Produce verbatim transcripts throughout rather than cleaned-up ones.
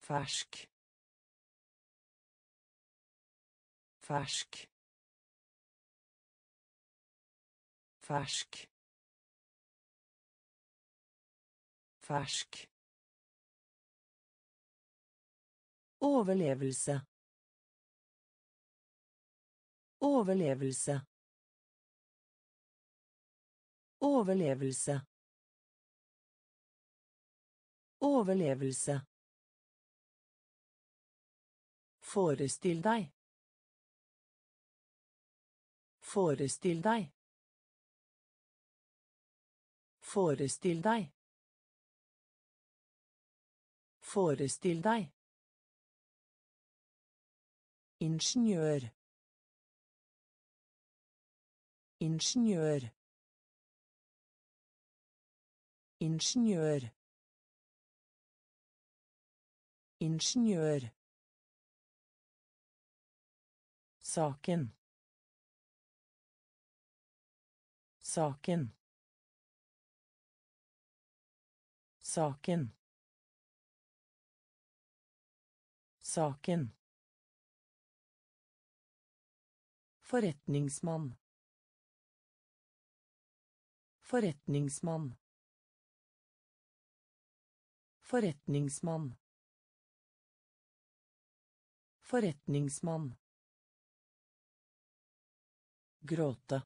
fersk fersk fersk fersk overlevelse overlevelse overlevelse overlevelse Forestill deg. Forestill deg. Forestill deg. Forestill deg. Ingeniør. Ingeniør. Ingeniør. Ingeniør. Saken. Saken. Saken. Saken. Forretningsmann. Forretningsmann. Forretningsmann. Forretningsmann. Gråte.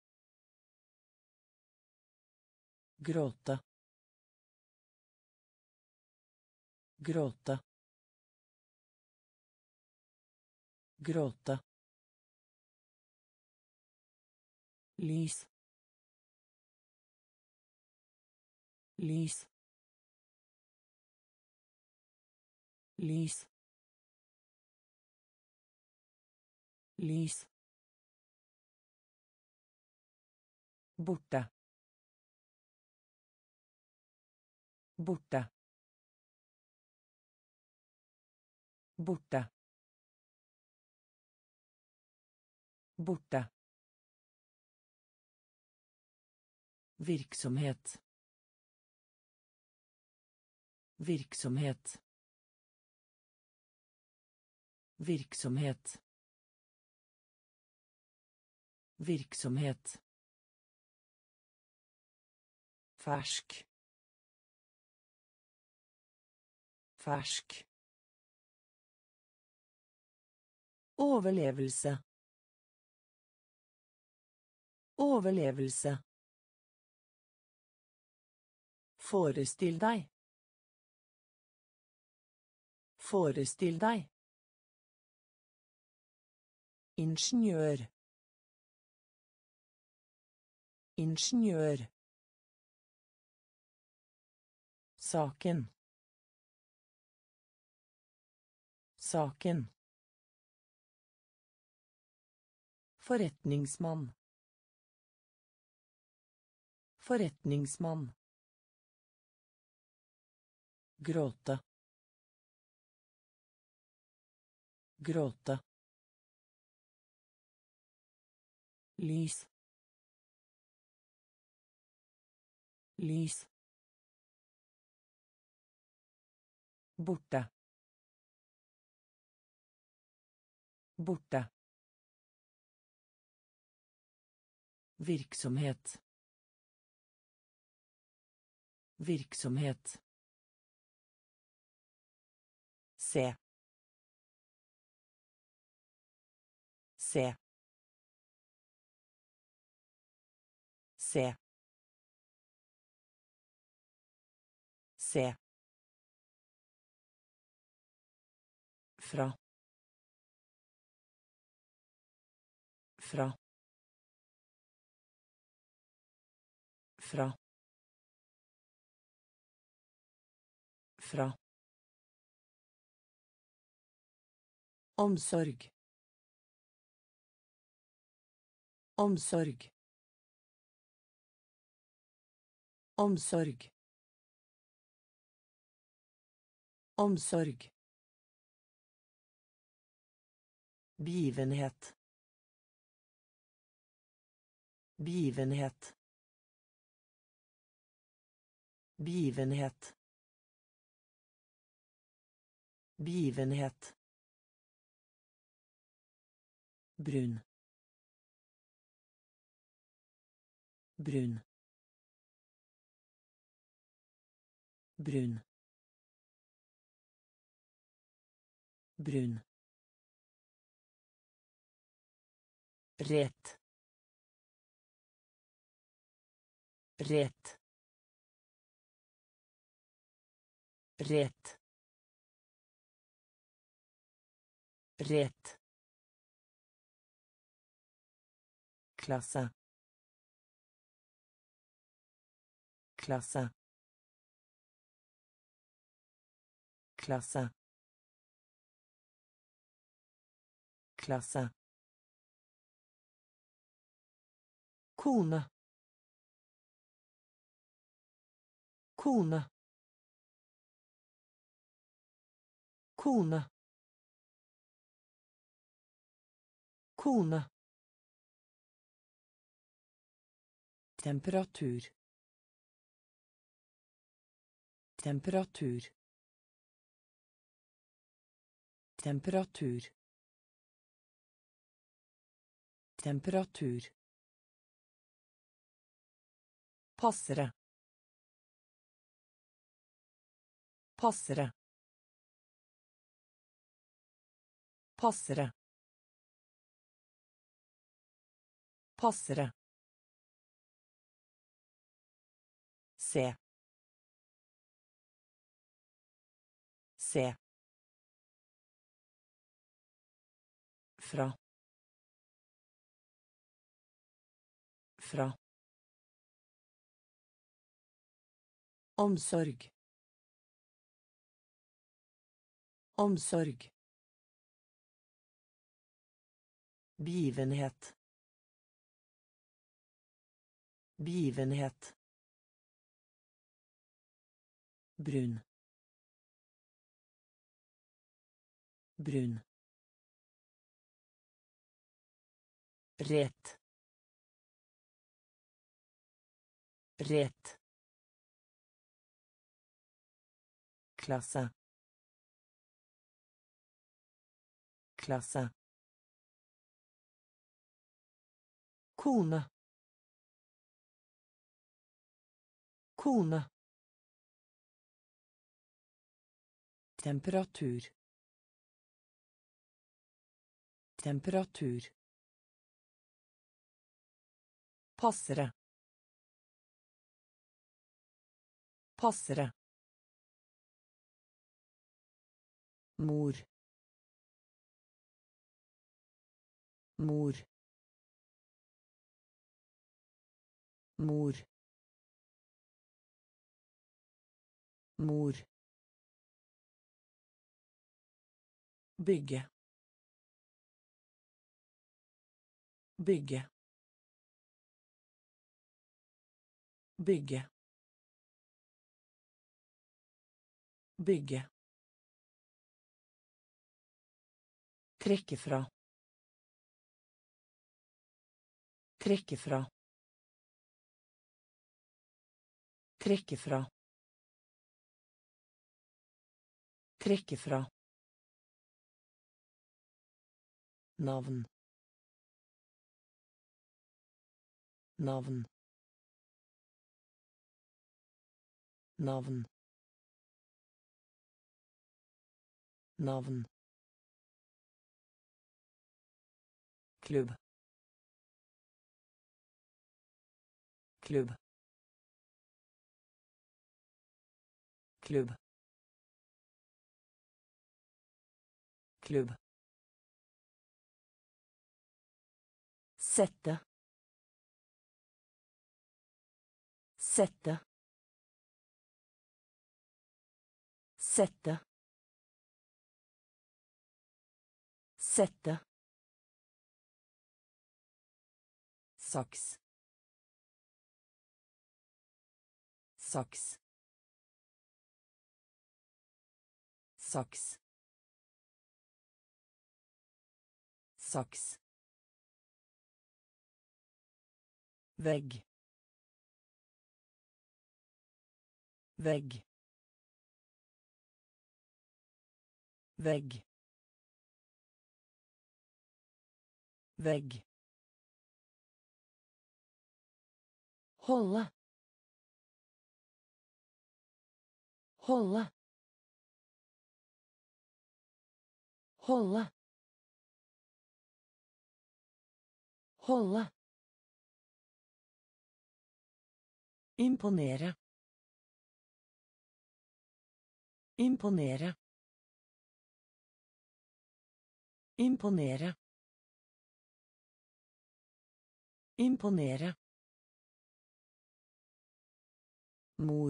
Gråte. Gråte. Gråte. Lys. Lys. Lys. Lys. Borte. Borte. Borte. Borte. Virksomhet. Virksomhet. Virksomhet. Virksomhet. Fersk. Fersk. Overlevelse. Overlevelse. Forestill deg. Forestill deg. Ingeniør. Ingeniør. Saken. Saken. Forretningsmann. Forretningsmann. Gråte. Gråte. Lys. Lys. Borte. Borte. Virksomhet. Virksomhet. Se. Se. Se. Se. Fra. Fra. Fra. Fra. Omsorg. Omsorg. Omsorg. Omsorg. Begivenhet. Begivenhet. Begivenhet. Begivenhet. Brun. Brun. Brun. Brun. Ret. Ret. Ret. Ret. Klasse. Klasse. Klasse. Klasse. Kone. Kone. Kone. Kone. Temperatur. Temperatur. Temperatur. Temperatur. Passere. Passere. Passere. Passere. Se. Se. Fra. Fra. Omsorg. Omsorg. Begivenhet. Begivenhet. Brun. Brun. Ret. Ret. Klasse. Klasse. Kone. Kone. Temperatur. Temperatur. Passere. Passere. Mor. Mor. Mor. Mor. Bygge. Bygge. Bygge. Bygge. Trekke fra. Trekke fra. Trekke fra. Trekke fra. Navn. Navn. Navn. Navn. Klubb. Klubb. Klubb. Klubb. Sette. Sette. Sette. Sette. Saks. Saks. Saks. Saks. Vegg. Vegg. Vegg. Vegg. Holde. Holde. Holde. Holde. Imponere. Imponere. Imponere. Imponere. Mor.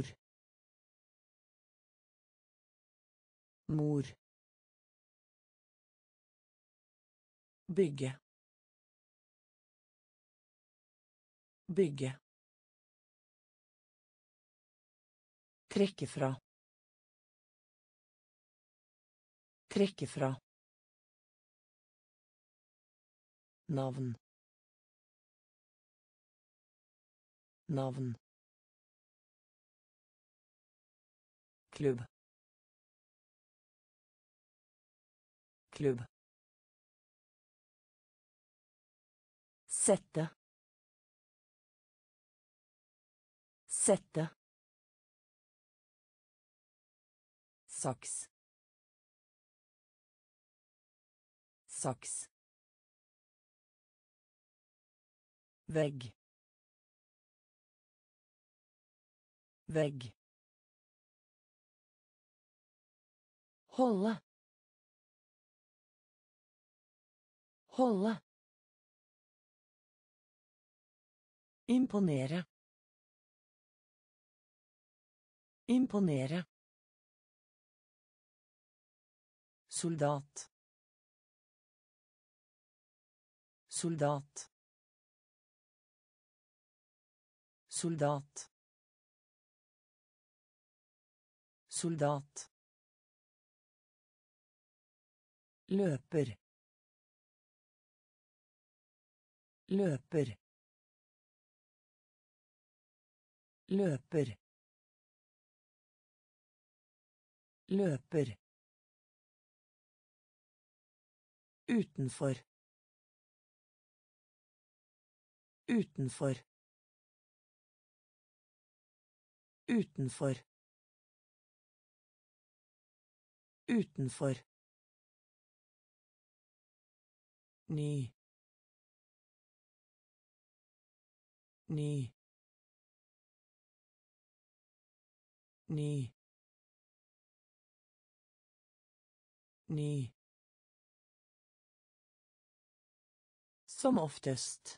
Mor. Bygge. Bygge. Trekke fra. Trekke fra. Navn. Navn. Klubb. Klubb. Sette. Sette. Saks. Saks. Vegg. Vegg. Holde. Holde. Imponere. Imponere. Soldat. Soldat. Soldat. Soldat. Løper. Løper. Løper. Løper. Utenfor. Utenfor. Utenfor. Utenfor. Ny. Ny. Ny. Ny. Som oftest.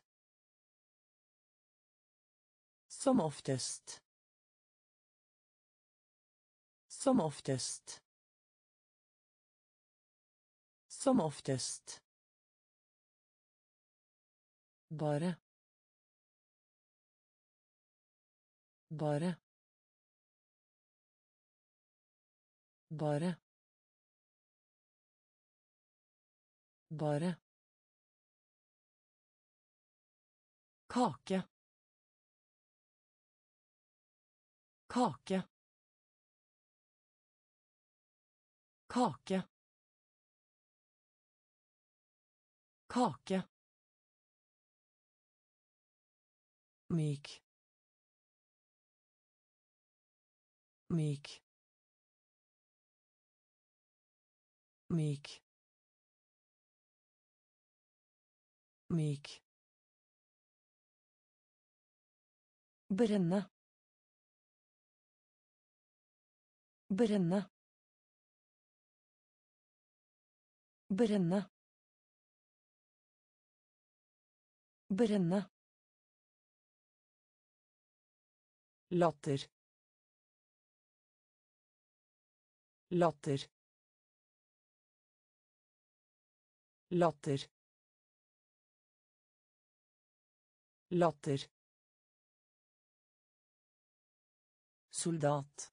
Som oftest. Som oftest. Som oftest. Bare. Bare. Bare. Bare. Kake. Kake. Kake. Kake. Myk. Myk. Myk. Myk. Brenne. Brenne. Brenne. Brenne. Latter. Latter. Latter. Latter. Soldat.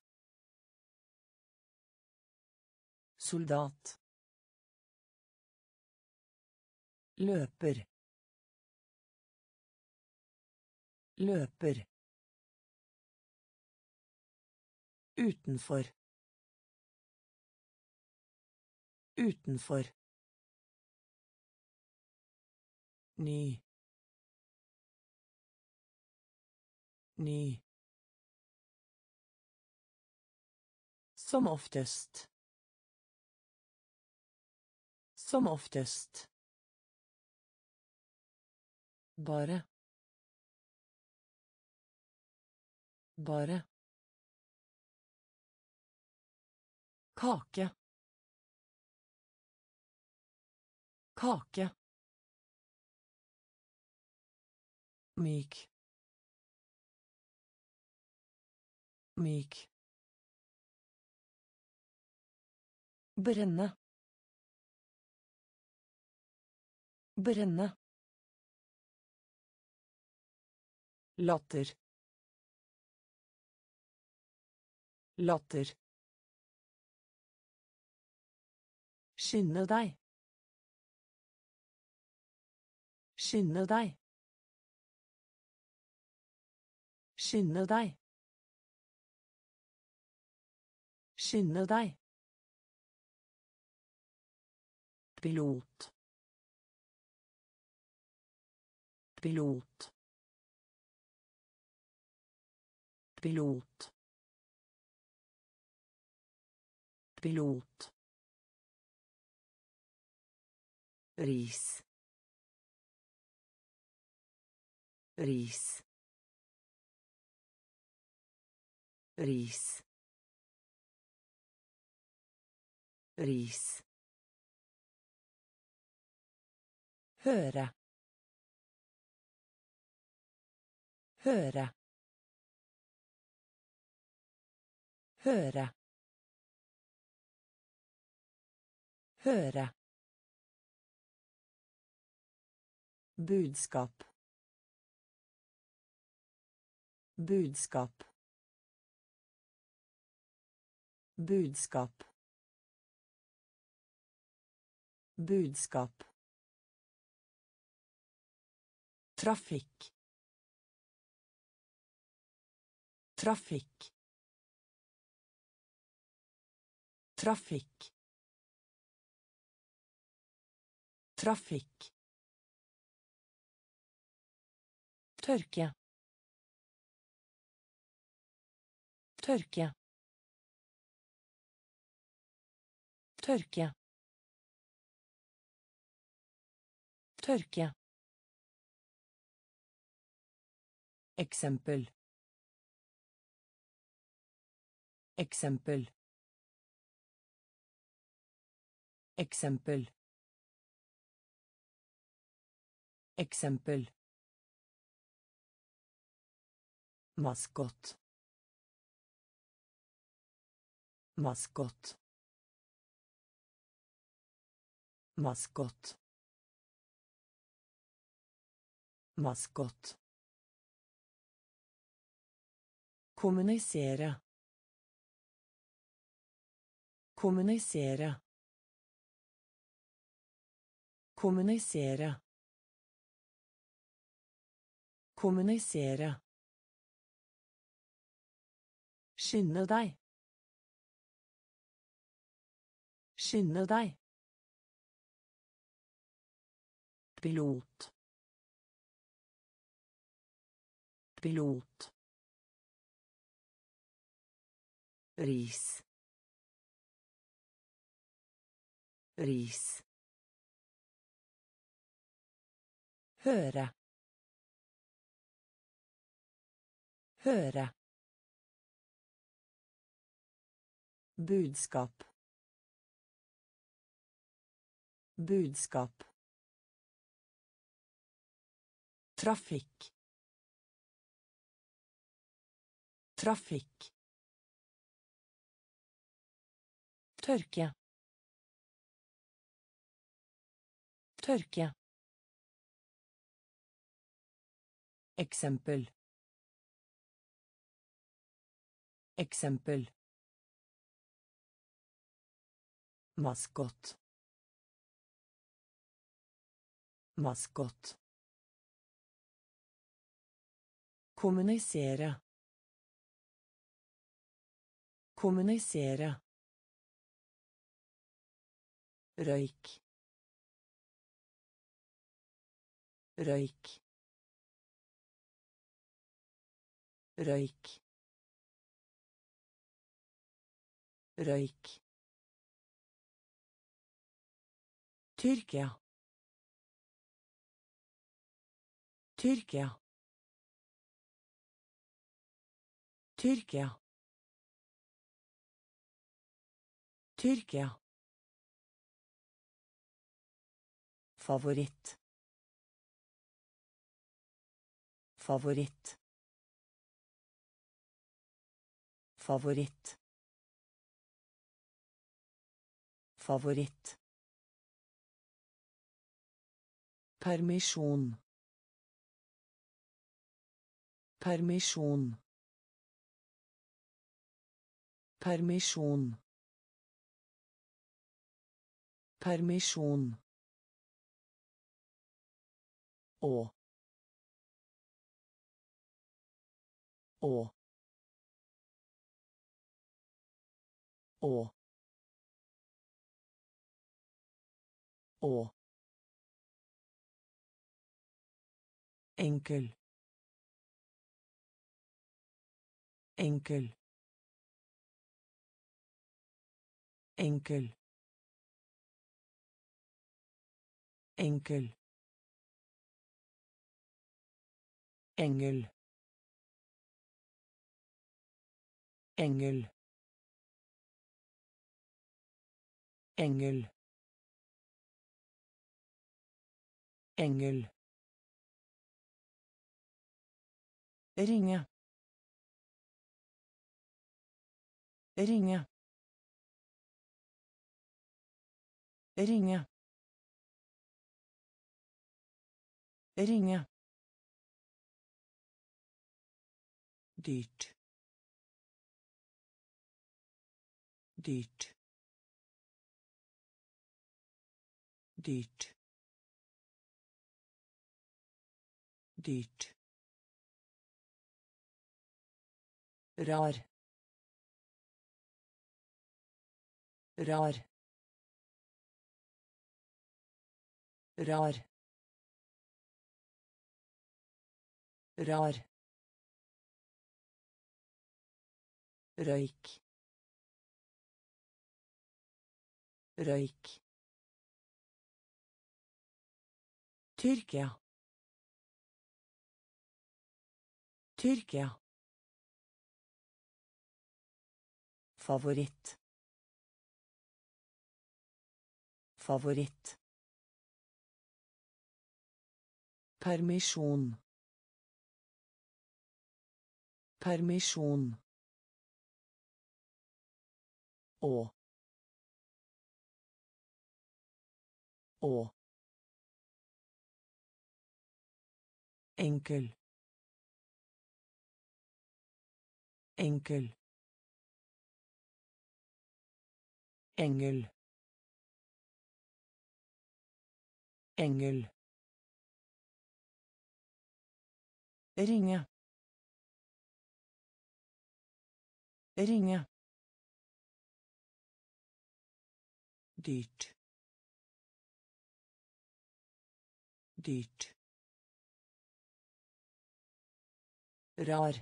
Soldat. Løper. Løper. Utenfor. Utenfor. Ny. Ny. Som oftest. Som oftest. Bare. Bare. Kake. Kake. Myk. Myk. Brenne. Brenne. Latter. Latter. Skynde deg. Skynde deg. Skynde deg. Skynde deg. Pilot. Pilot. Pilot. Pilot. Ris. Ris. Ris. Ris. Høre. Høre. Høre. Høre. Budskap. Budskap. Budskap. Budskap. Trafikk. Trafikk. Trafikk. Trafikk. Tørke. Tørke. Tørke. Tørke. Eksempel. Eksempel. Eksempel. Eksempel. Maskott. Maskott. Maskott. Maskott. Kommunisere. Kommunisere. Kommunisere. Kommunisere. Skynde deg. Skynde deg. Pilot. Pilot. Ris. Ris. Høre. Høre. Budskap. Budskap. Trafikk. Trafikk. Tørke. Tørke. Eksempel. Eksempel. Maskott. Maskott. Kommunisere. Kommunisere. Røyk. Røyk. Røyk. Røyk. Tyrkia. Tyrkia. Tyrkia. Tyrkia. Favoritt. Favoritt. Favoritt. Favoritt. Permisjon. Permisjon. Permisjon. Permisjon. Å. Å. Å. Å. Enkel. Enkel. Enkel. Enkel. Engel. Engel. Engel. Engel. Ringe. Ringe. Ringe. Ringe. Dyrt. Dyrt. Dyrt. Dyrt. Rar. Rar. Rar. Rar. Røyk. Røyk. Tyrkia. Tyrkia. Favoritt. Favoritt. Permisjon. Permisjon. Å. Å. Enkel. Enkel. Engel. Engel. Ringe. Ringe. Dyrt. Dyrt. Rar.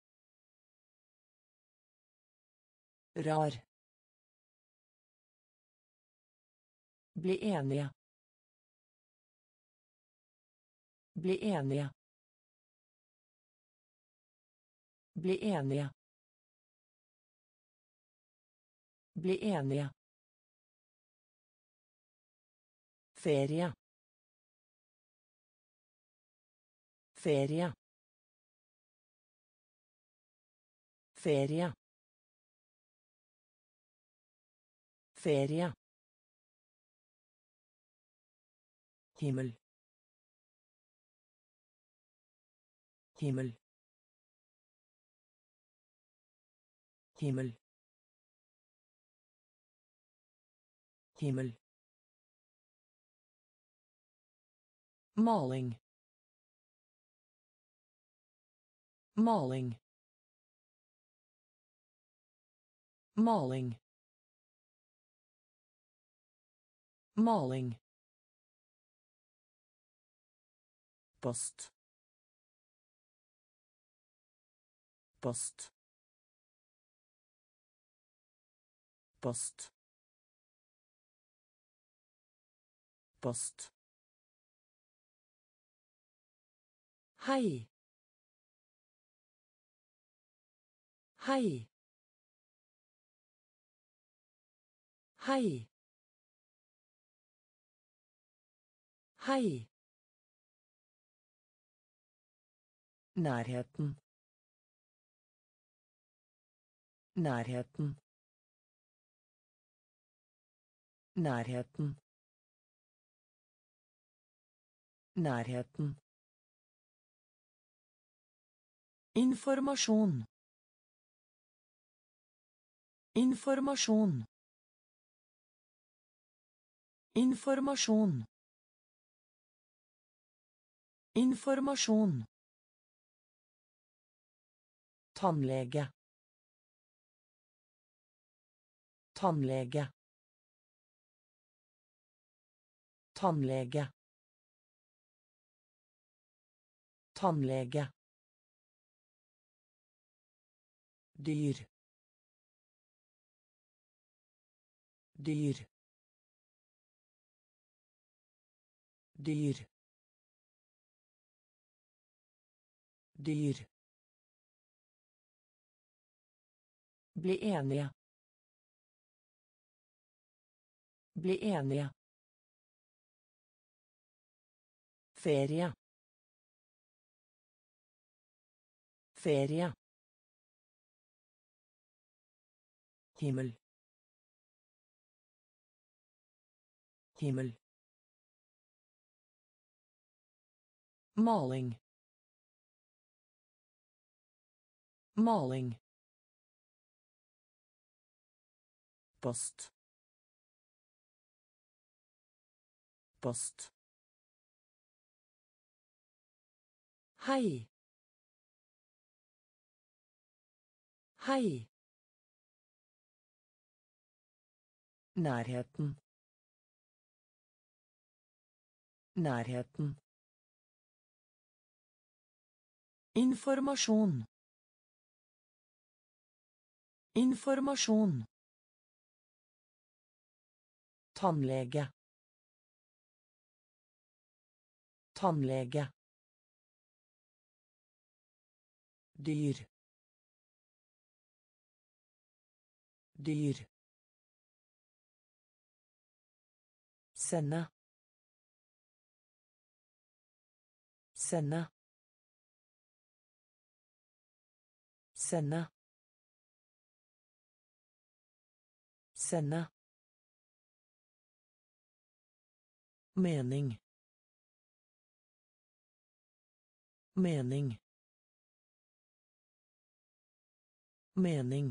Rar. Bli enige. Bli enige. Bli enige. Bli enige. Ferie. Ferie. Ferie. Ferie. Himmel. Himmel. Himmel. Himmel. Maling. Maling. Maling. Maling. Post. Post. Post. Post. Hei. Hei. Hei. Hei. Nærheten. Nærheten. Nærheten. Nærheten. Informasjon. Informasjon. Informasjon. Informasjon. Tannlege. Tannlege. Tannlege. Tannlege. Dyr. Dyr. Dyr. Dyr. Bli enige. Bli enige. Ferie. Ferie. Himmel. Himmel. Maling. Maling. Post. Post. Hei. Hei. Nærheten. Nærheten. Informasjon. Informasjon. Tannlege. Tannlege. Dyr. Dyr. Sende. Sende. Sende. Sende. Mening. Mening. Mening.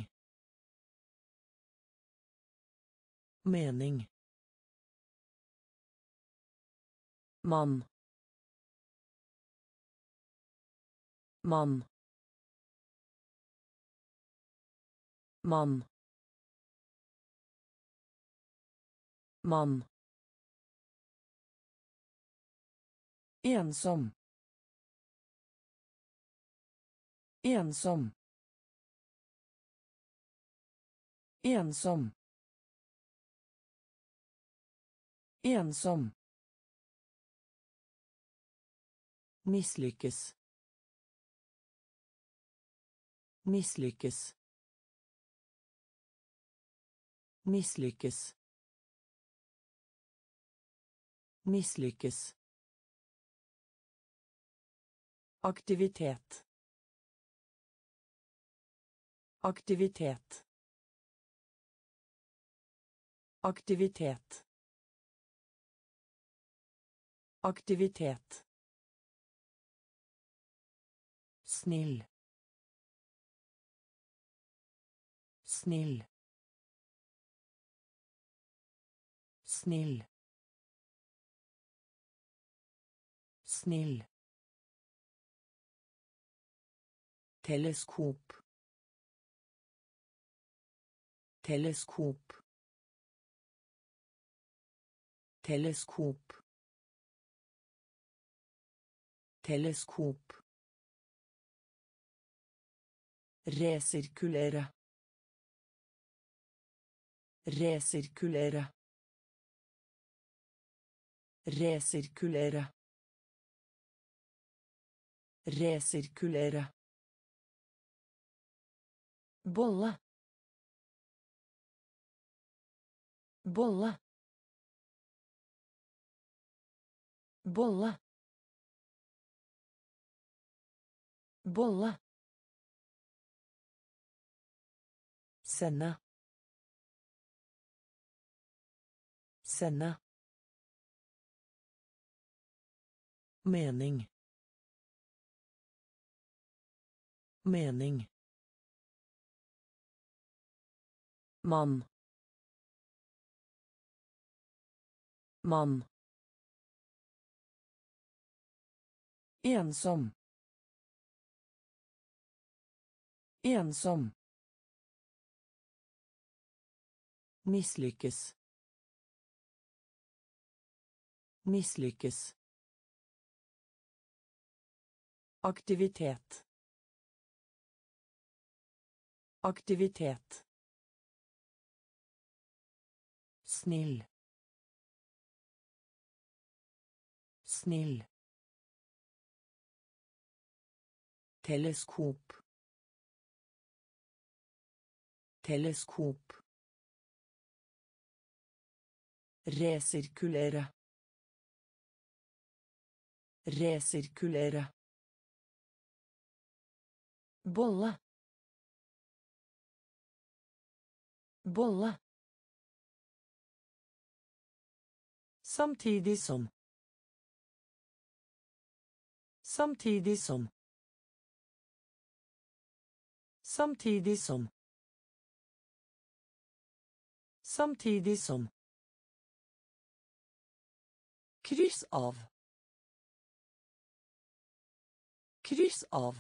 Mening. Mann. Mann. Mann. Mann. Ensom. Ensom. Ensom. Ensom. Mislykkes. Mislykkes. Mislykkes. Mislykkes. Aktivitet. Aktivitet. Aktivitet. Aktivitet. Snill. Snill. Snill. Snill. Teleskop. Teleskop. Teleskop. Teleskop. Resirkulere. Resirkulere. Resirkulere. Resirkulere. Bolle. Bolle. Bolle. Bolle. Sende. Sende. Mening. Mening. Mann. Mann. Ensom. Ensom. Misslyckes. Misslyckes. Aktivitet. Aktivitet. Snill. Snill. Teleskop. Teleskop. Resirkulere. Resirkulere. Bolle. Bolle. Samtidig som. Samtidig som. Samtidig som. Samtidig som. Kryss av. Kryss av.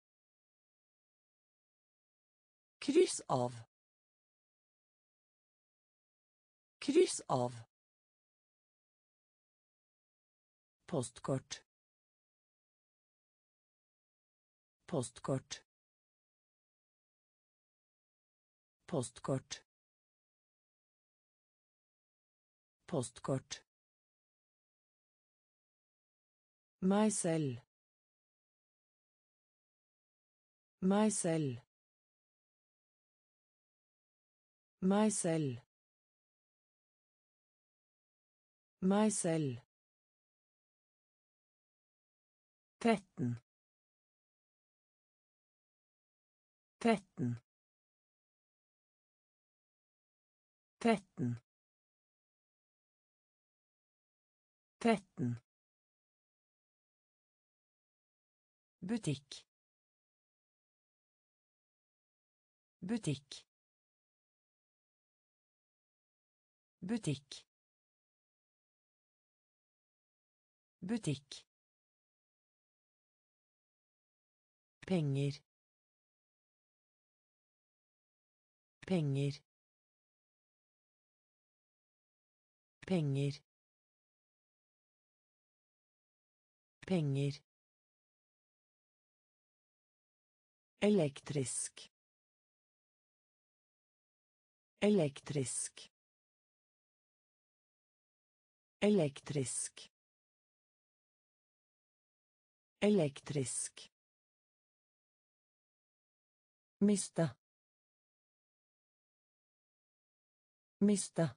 Kryss av. Kryss av. Postkort. Postkort. Postkort. Postkort. Meg selv. Meg selv. Meg selv. Meg selv. Tretten. Tretten. Tretten. Tretten. Butikk. Butikk. Butikk. Butikk. Penger. Penger. Penger. Penger. Elektrisk. Elektrisk. Elektrisk. Elektrisk. Miste. Miste.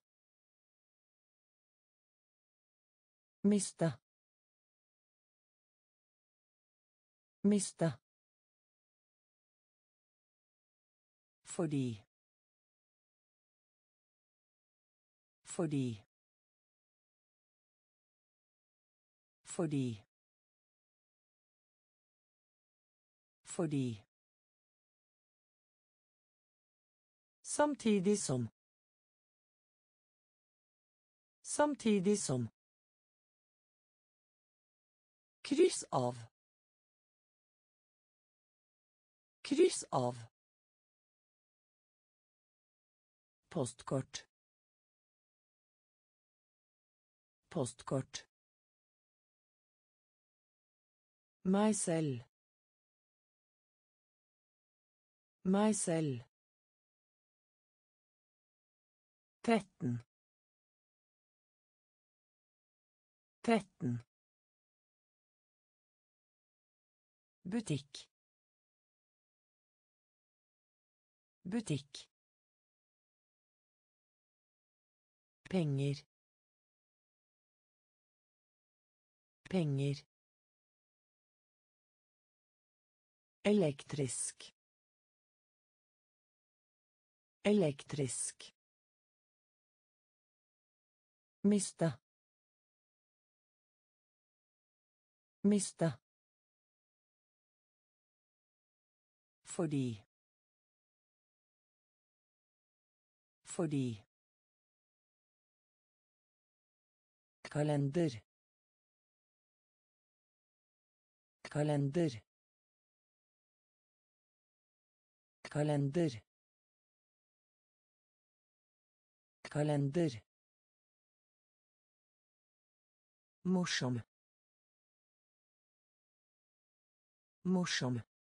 Miste. Miste. Fordi. Fordi. Fordi. Fordi. Samtidig som. Samtidig som. Kryss av. Kryss av. Postkort. Postkort. Meg selv. Meg selv. Tretten. Tretten. Butikk. Butikk. Penger. Penger. Elektrisk. Elektrisk. Miste. Miste. Fordi. Fordi. Kalender. Kalender. Kalender. Kalender. Morsom. Morsom.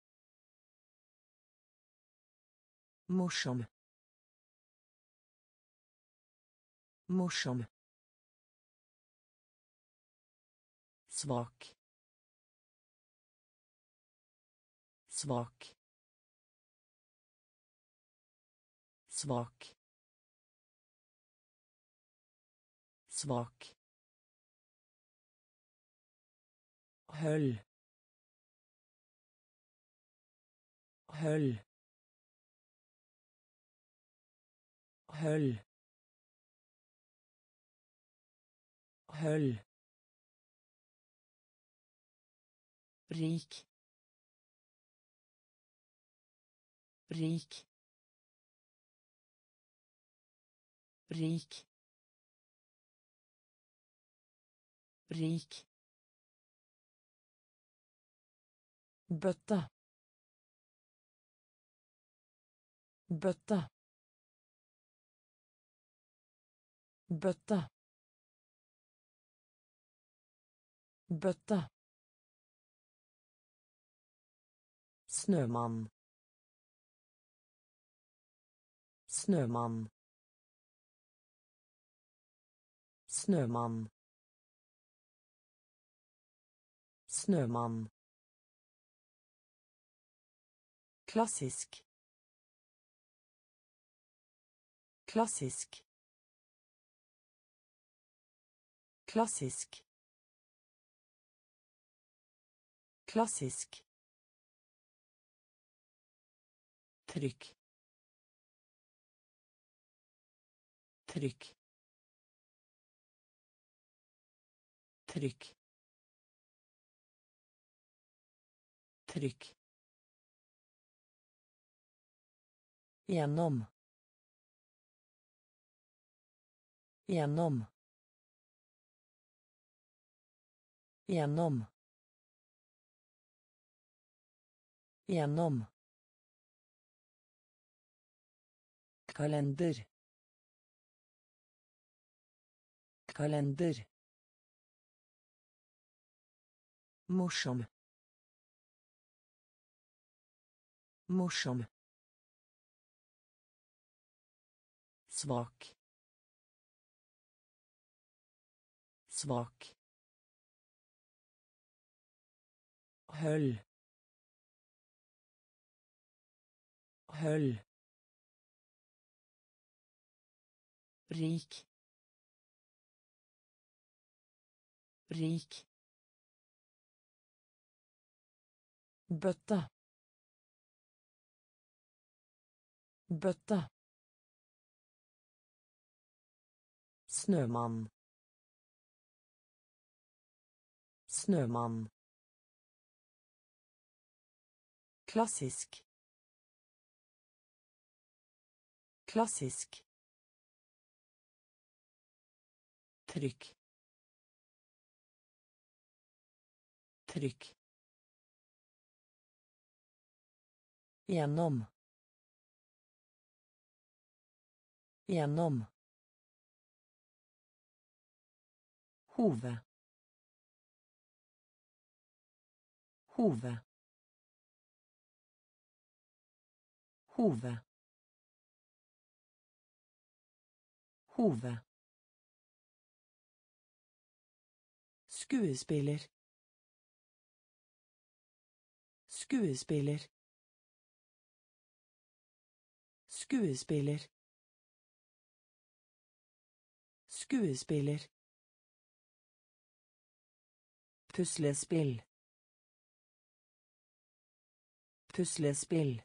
Morsom. Morsom. Svak. Svak. Svak. Svak. Høll. Høll. Høll. Høll. Rik. Rik. Rik. Rik. Bøtte. Bøtte. Bøtte. Bøtte. Snømann. Snømann. Snømann. Snømann. Klassisk. Klassisk. Klassisk. Klassisk. Trykk. Trykk. Trykk. Trykk. Gjennom. Gjennom. Gjennom. Gjennom. Kalender. Kalender. Morsom. Morsom. Svak. Svak. Høll. Høll. Rik. Rik. Bøtte. Bøtte. Snømann. Snømann. Klassisk. Klassisk. Trykk. Trykk. Gjennom. Gjennom. Hove. Hove. Hove. Hove. Skuespiller. Skuespiller. Skuespiller. Skuespiller. Puslespill. Puslespill.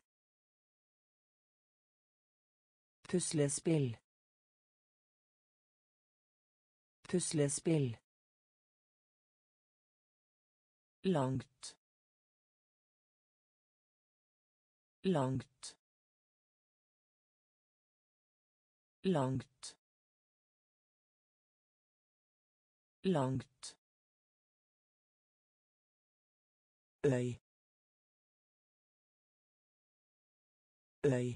Puslespill. Puslespill. Langt. Langt. Langt. Langt. Øy. Øy.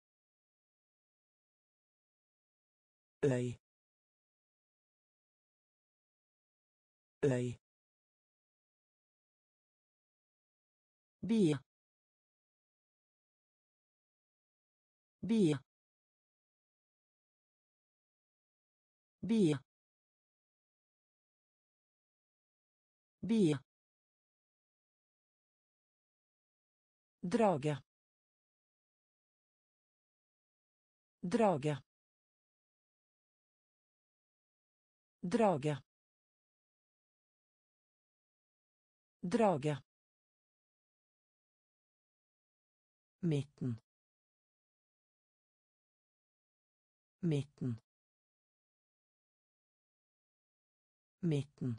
Øy. Øy. Bie. Bie. Bie. Bie. Drage. Drage. Drage. Drage. Midten. Midten. Midten.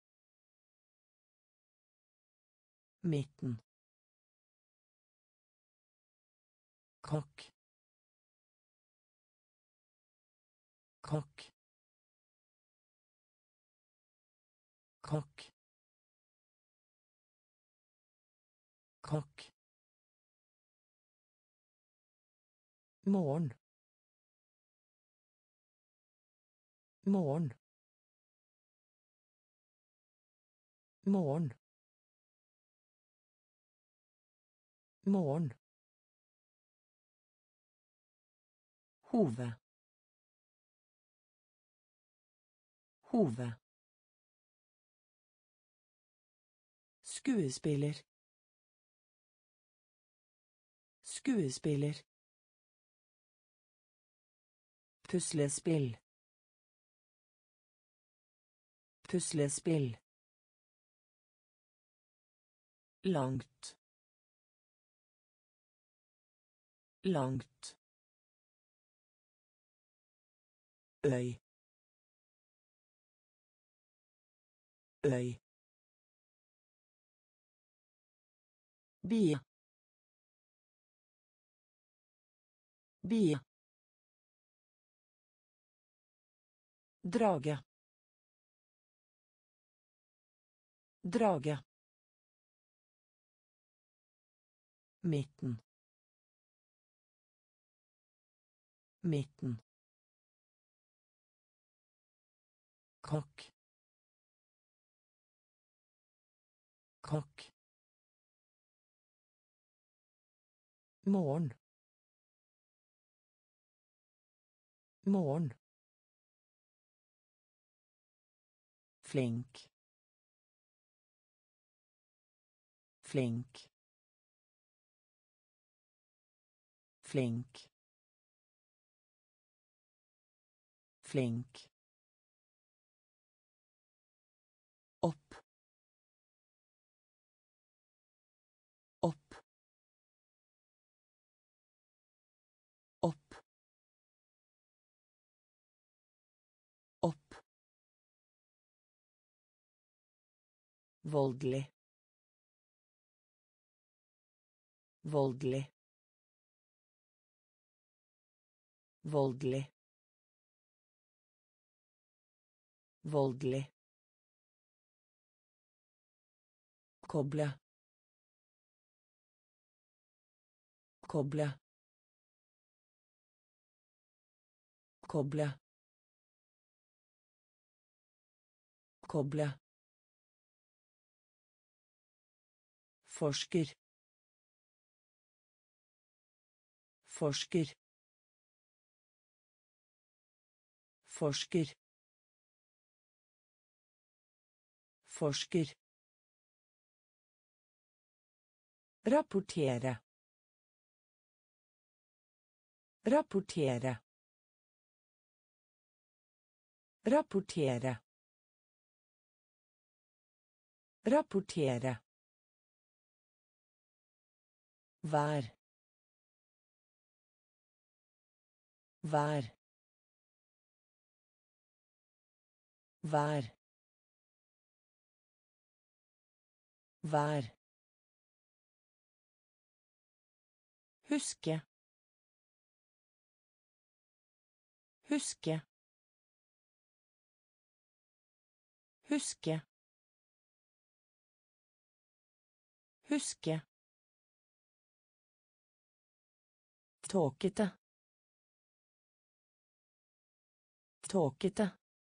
Midten. Kokk. Kokk. Kokk. Kokk. Morgen. Morgen. Morgen. Morgen. Hove. Hove. Skuespiller. Skuespiller. Puslespill. Puslespill. Langt. Langt. Øy. Øy. Bie. Bie. Drage. Drage. Midten. Midten. Kokk. Kokk. Morgen. Morgen. Flink. Flink. Flink. Flink. Opp. Opp. Opp. Opp. Voldelig. Voldelig. Voldelig. Voldelig. Koble. Koble. Koble. Koble. Forsker. Forsker. Forsker. Forsker. Rapportere. Rapportere. Rapportere. Rapportere. Vær. Vær. Vær. Vær. Huske. Huske. Huske. Huske. Tåkete. Tåkete.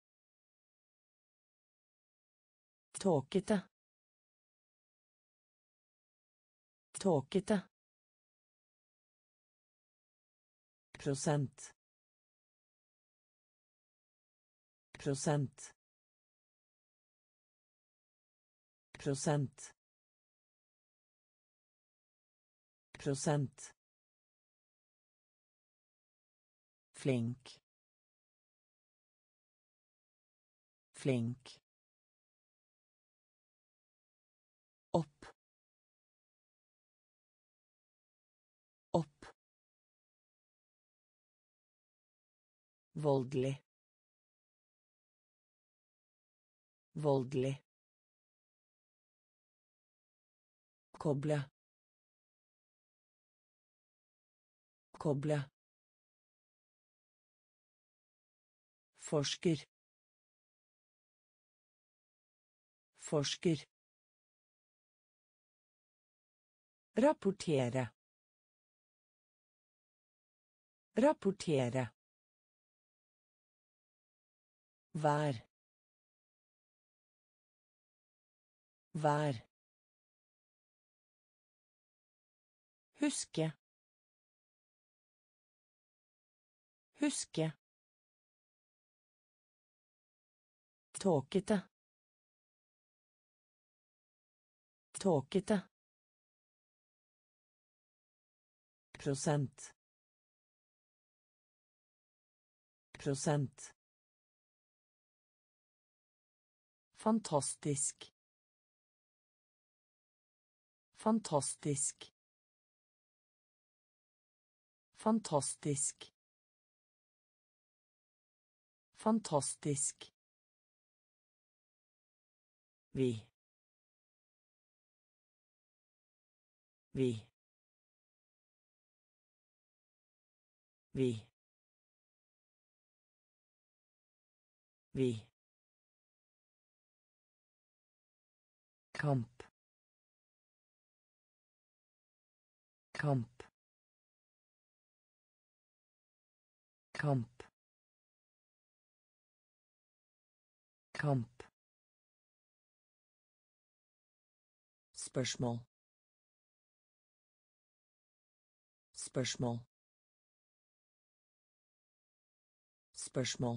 Tåkete. Tåkete. Prosent. Prosent. Prosent. Prosent. Flink. Flink. Opp. Opp. Voldelig. Voldelig. Koble. Koble. Forsker. Forsker. Rapportere. Rapportere. Vær. Vær. Huske. Huske. Tåkete. Tåkete. Prosent. Prosent. Fantastisk. Fantastisk. Fantastisk. Fantastisk. Vi. Vi. Vi. Vi. Kamp. Kamp. Kamp. Kamp. Spørsmål. Spørsmål. Spørsmål.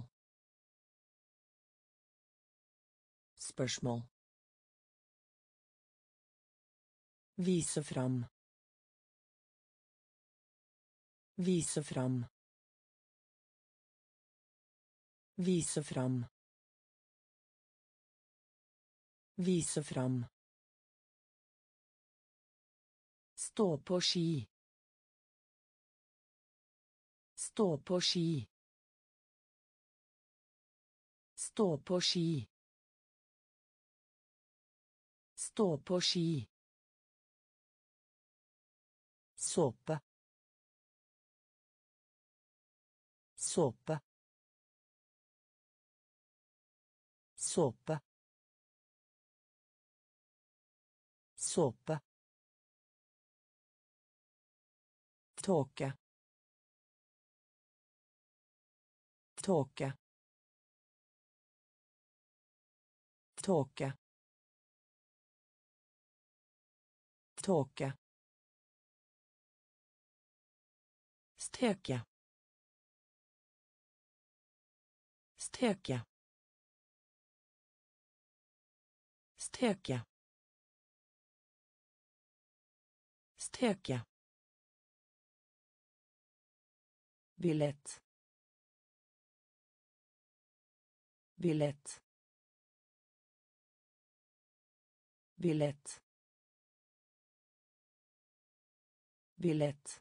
Spørsmål. Vise fram. Vise fram. Vise fram. Vise fram. Stå på ski. Stå på ski. Stå på ski. Stå på ski. Såpe. Såpe. Såpe. Såpe. Tåke. Tåke. Tåke. Tåke. Steke. Steke. Steke. Steke. Billett. Billett. Billett. Billett.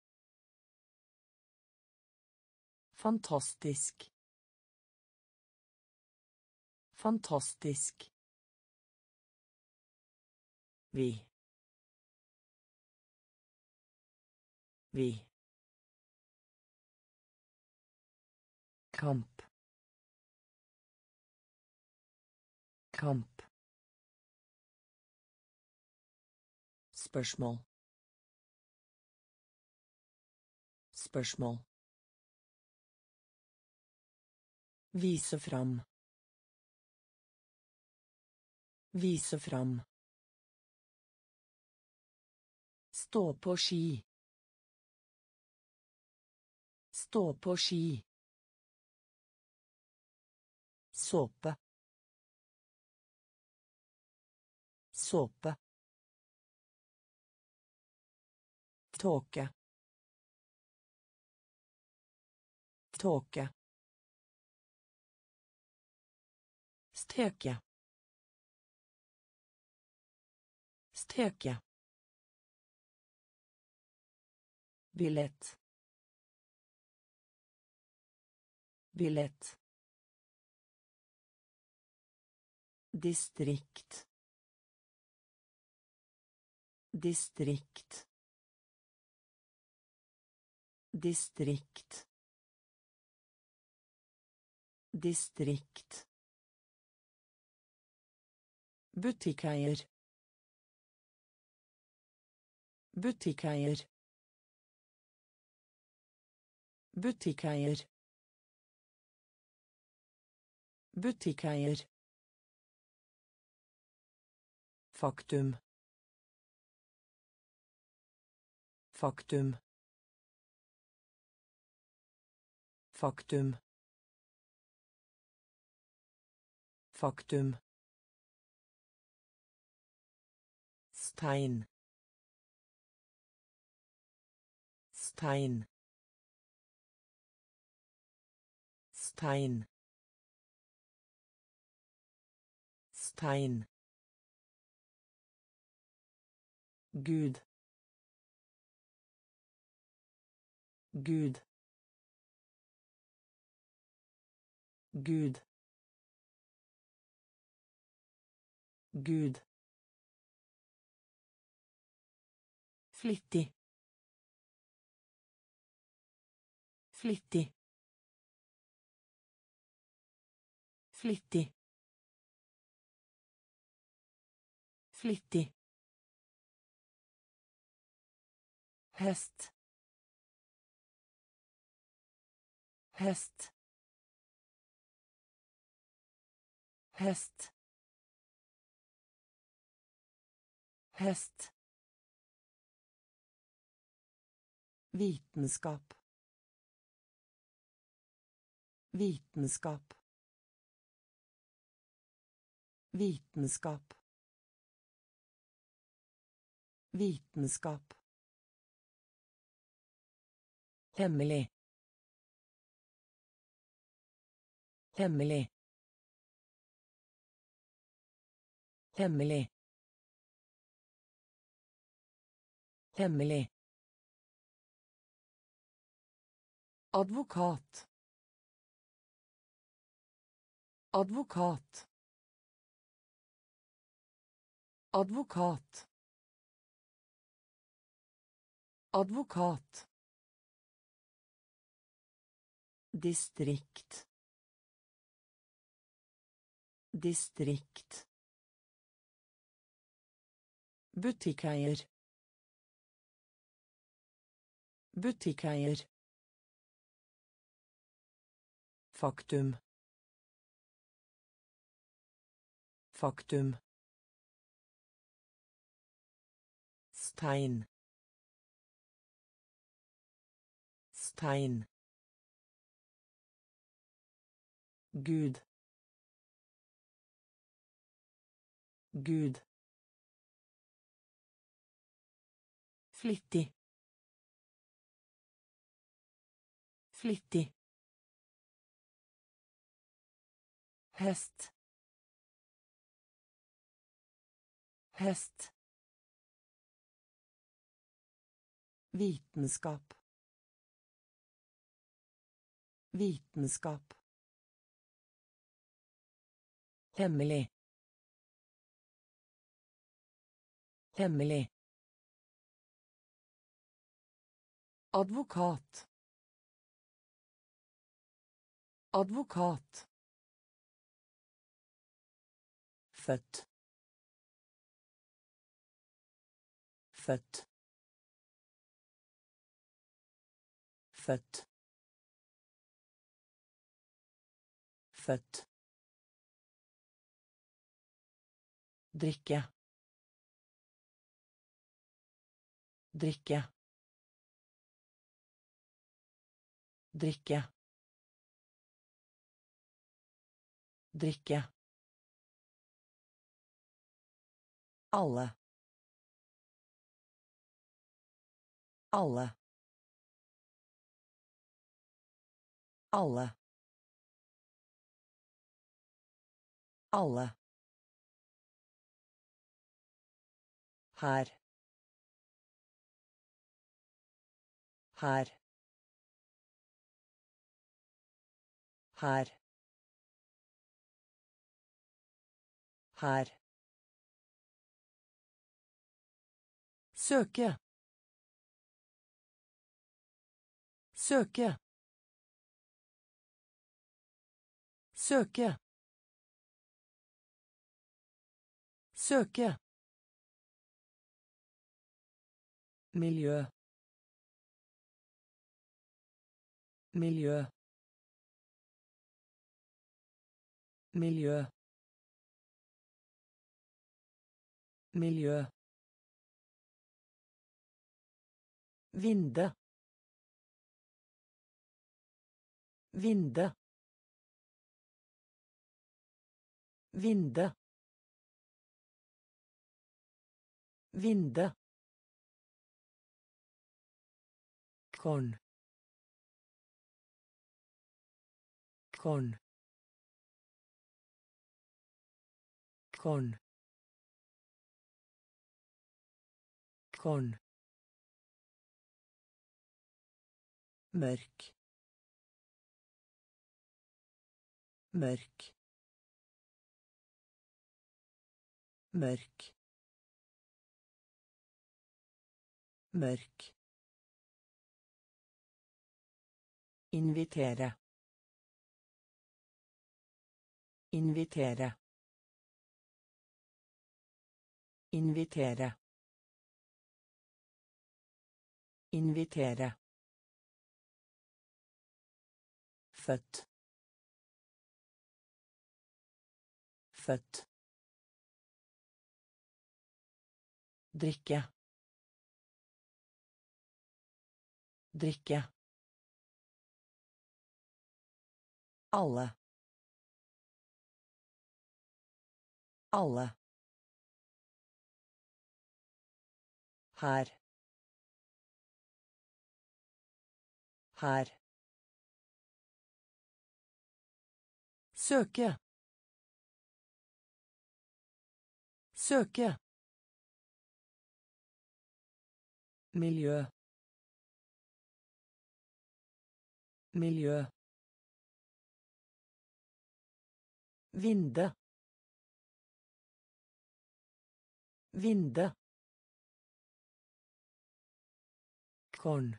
Fantastisk. Fantastisk. Vi. Vi. Kamp. Kamp. Spørsmål. Spørsmål. Vise fram. Vise fram. Stå på ski. Stå på ski. Såpe. Såpe. Tåke. Tåke. Steke. Steke. Billett. Billett. Distrikt. Distrikt. Distrikt. Distrikt. Butikkeier. Butikkeier. Butikkeier. Butikkeier. Faktum. Faktum. Faktum. Faktum. Stein. Stein. Stein. Stein. Gud. Gud. Gud. Gud. Flittig. Flittig. Flittig. Flittig. Hest. Hest. Hest. Hest. Vitenskap. Vitenskap. Vitenskap. Vitenskap. Hemmelig. Hemmelig. Hemmelig. Hemmelig. Advokat. Advokat. Advokat. Advokat. Distrikt. Distrikt. Butikkeier. Butikkeier. Faktum. Faktum. Stein. Stein. Gud. Gud. Flittig. Flittig. Hest. Hest. Vitenskap. Vitenskap. Hemmelig. Hemmelig. Advokat. Advokat. Født. Født. Født. Født. Drikke. Drikke. Drikke. Drikke. Alle. Alle. Alle. Alle. Her. Her. Her. Her. Søke. Søke. Søke. Søke. Miljø. Miljø. Miljø. Miljø. Vinde. Vinde. Vinde. Vinde. Korn. Korn. Korn. Korn. Mørk. Mørk. Mørk. Mørk. Invitere. Invitere. Invitere. Invitere. Født. Født. Drikke. Drikke. Alle. Alle. Her. Her. Søke. Søke. Miljø. Miljø. Vinde. Vinde. Korn.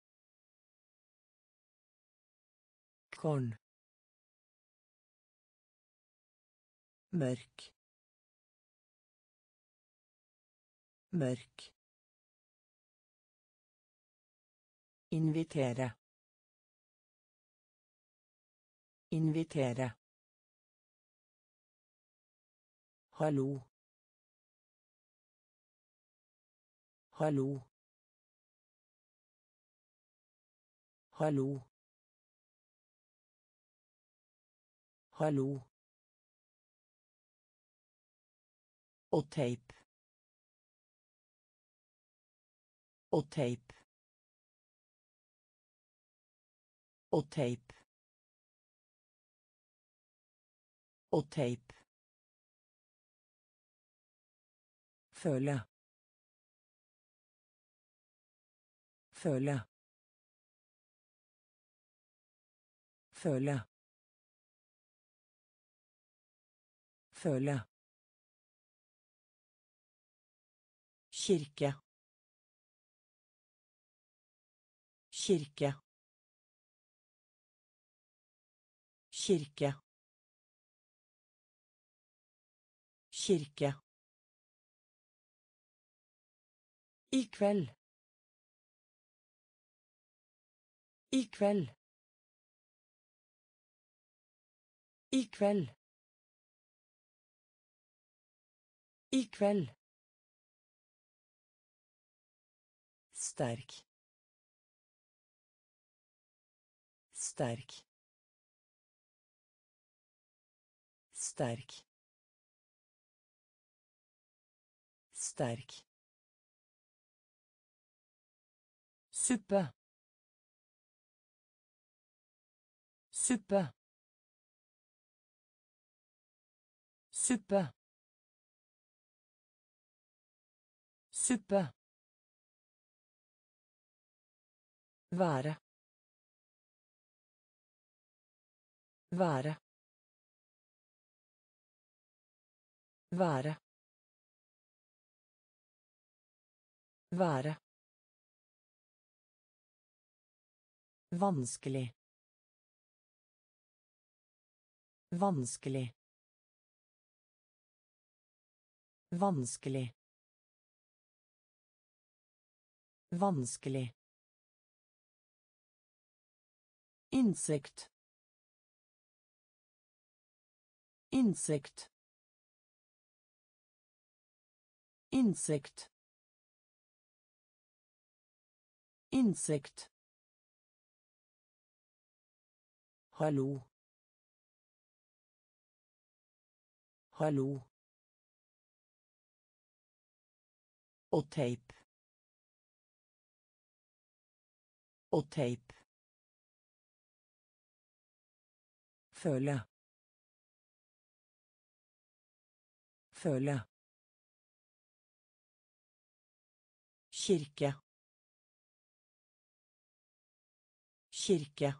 Korn. Mørk. Mørk. Invitere. Invitere. Hallo. Hallo. Hallo. Hallo. Og teip. Og teip. Og teip. Og teip. Føle. Føle. Føle. Føle. Kirke. Kirke. Kirke. Kirke. I kveld. I kveld. I kveld. I kveld. Sterk. Sterk. Sterk. Sterk. Suppe. Suppe. Suppe. Suppe. Være. Være. Være. Være. Vanskelig. Vanskelig. Vanskelig. Vanskelig. Insekt. Insekt. Insekt. Insekt. Hallo. Hallo. Og teip. Og teip. Føle. Føle. Kirke. Kirke.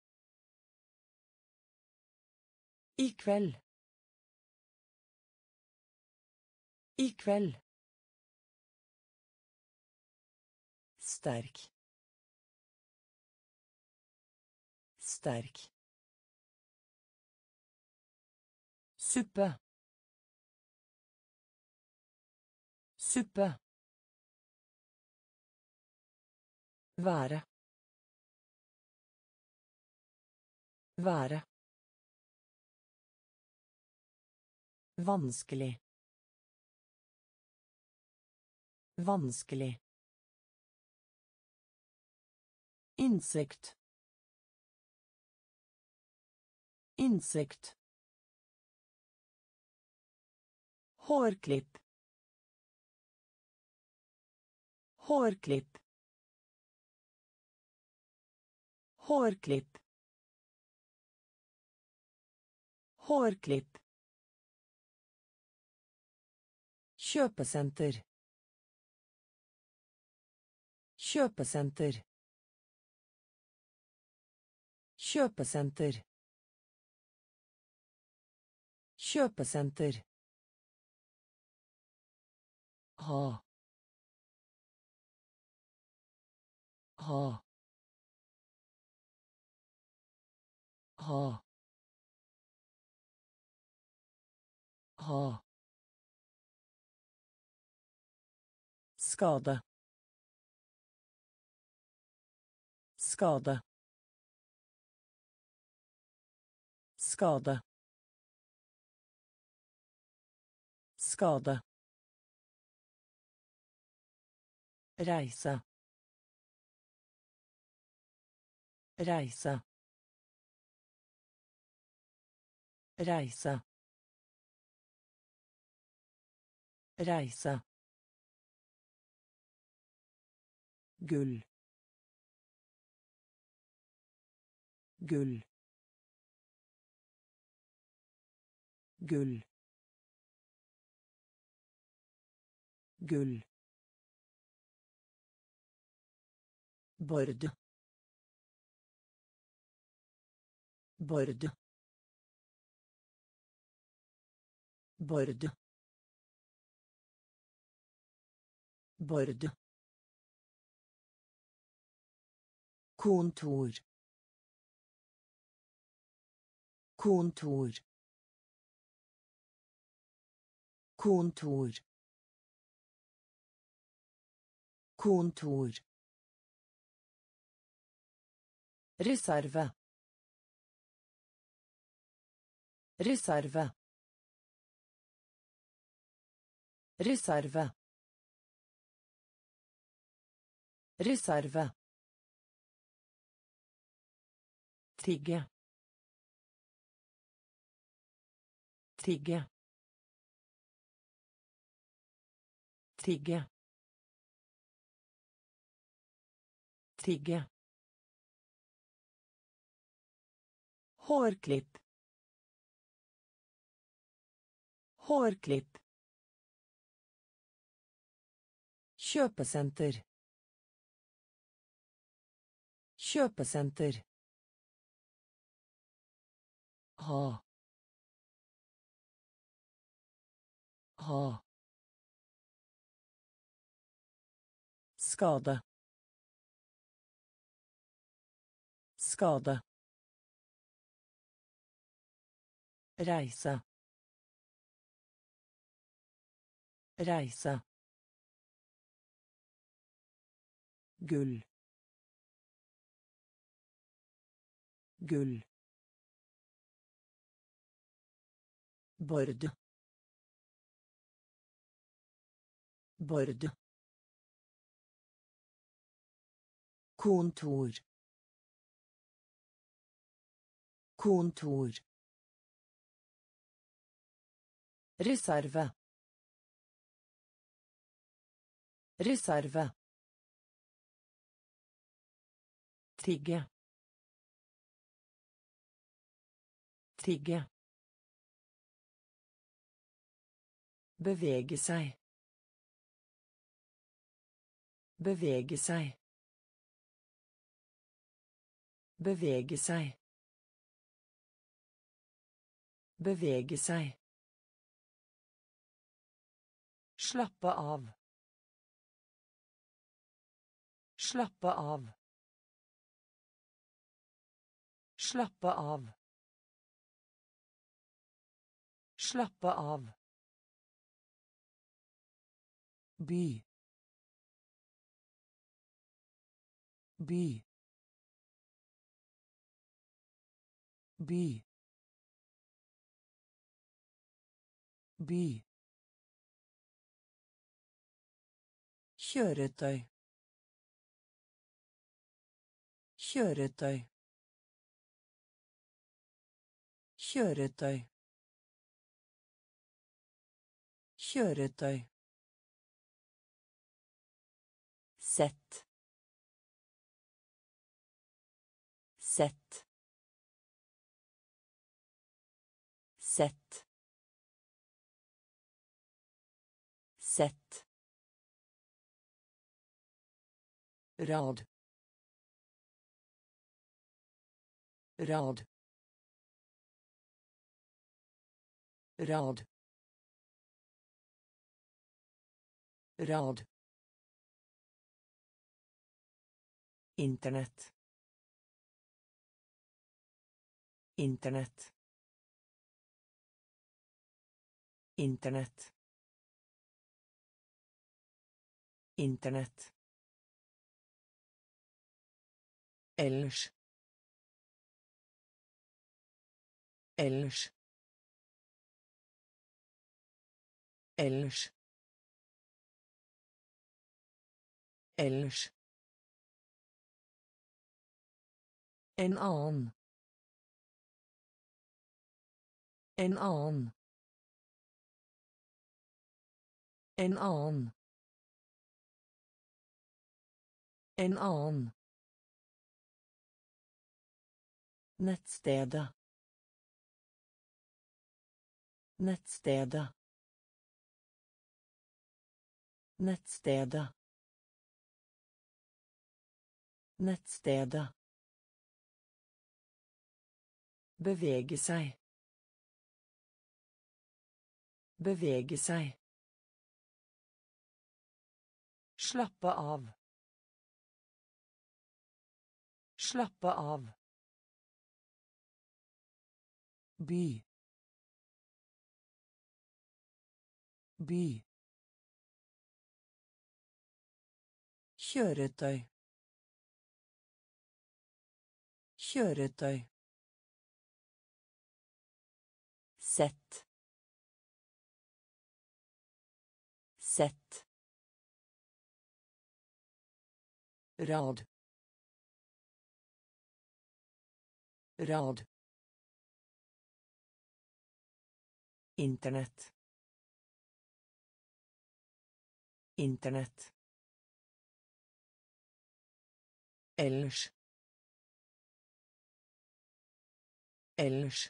I kveld. I kveld. Sterk. Sterk. Suppe. Suppe. Være. Være. Vanskelig. Vanskelig. Insekt. Insekt. Hårklipp. Hårklipp. Hårklipp. Hårklipp. Kjøpesenter. Kjøpesenter. Kjøpesenter. Kjøpesenter. Ha. Ha. Ha. Ha. Skade. Skade. Skade. skade, reise, reise, reise, reise, gull, gull, gull, gull, bord, bord, bord, bord, kontor, kontor, kontor, kontor, reserve, reserve, reserve, reserve, tigge, tigge, tigge, tigge, hårklipp, hårklipp, kjøpesenter, kjøpesenter, ha, ha, skade, skade, reise, reise, gull, gull, bord, bord, kontor, kontor, reserve, reserve, tigge, tigge, bevege seg, bevege seg, bevege seg, bevege seg, slappe av, slappe av, slappe av, slappe av, by, by, by, by, kjøretøy, kjøretøy, kjøretøy, kjøretøy, sett, sett, sett, sett, rad, rad, rad, rad, Internett, Internett, Internett, Internett, ellers, ellers, Ellers. Ellers. En annen. En annen. En annen. En annen. Nettstedet. Nettstedet. Nettstedet. Nettstedet. Bevege seg. Bevege seg. Slappe av. Slappe av. By. By. Kjøretøy. Kjøretøy. Sett. Sett. Rad. Rad. Internett. Internett. Ellers. Ellers.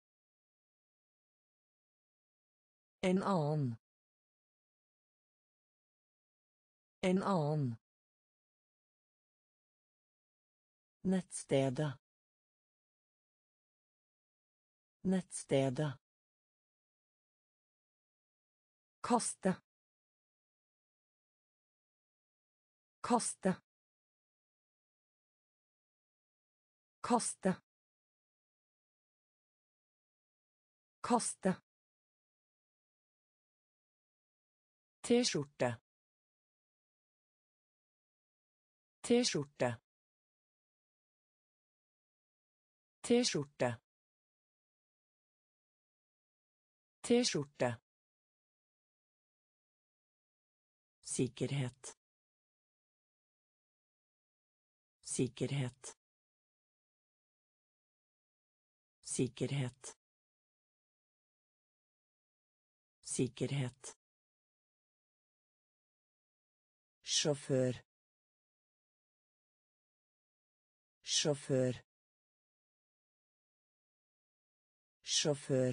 En annen. En annen. Nettstedet. Nettstedet. Kaste. Kaste. Kaste. Kaste. T-skjorte. T-skjorte. T-skjorte. T-skjorte. Sikkerhet. Sikkerhet. Sikkerhet. Sikkerhet. Sjåfør. Sjåfør. Sjåfør.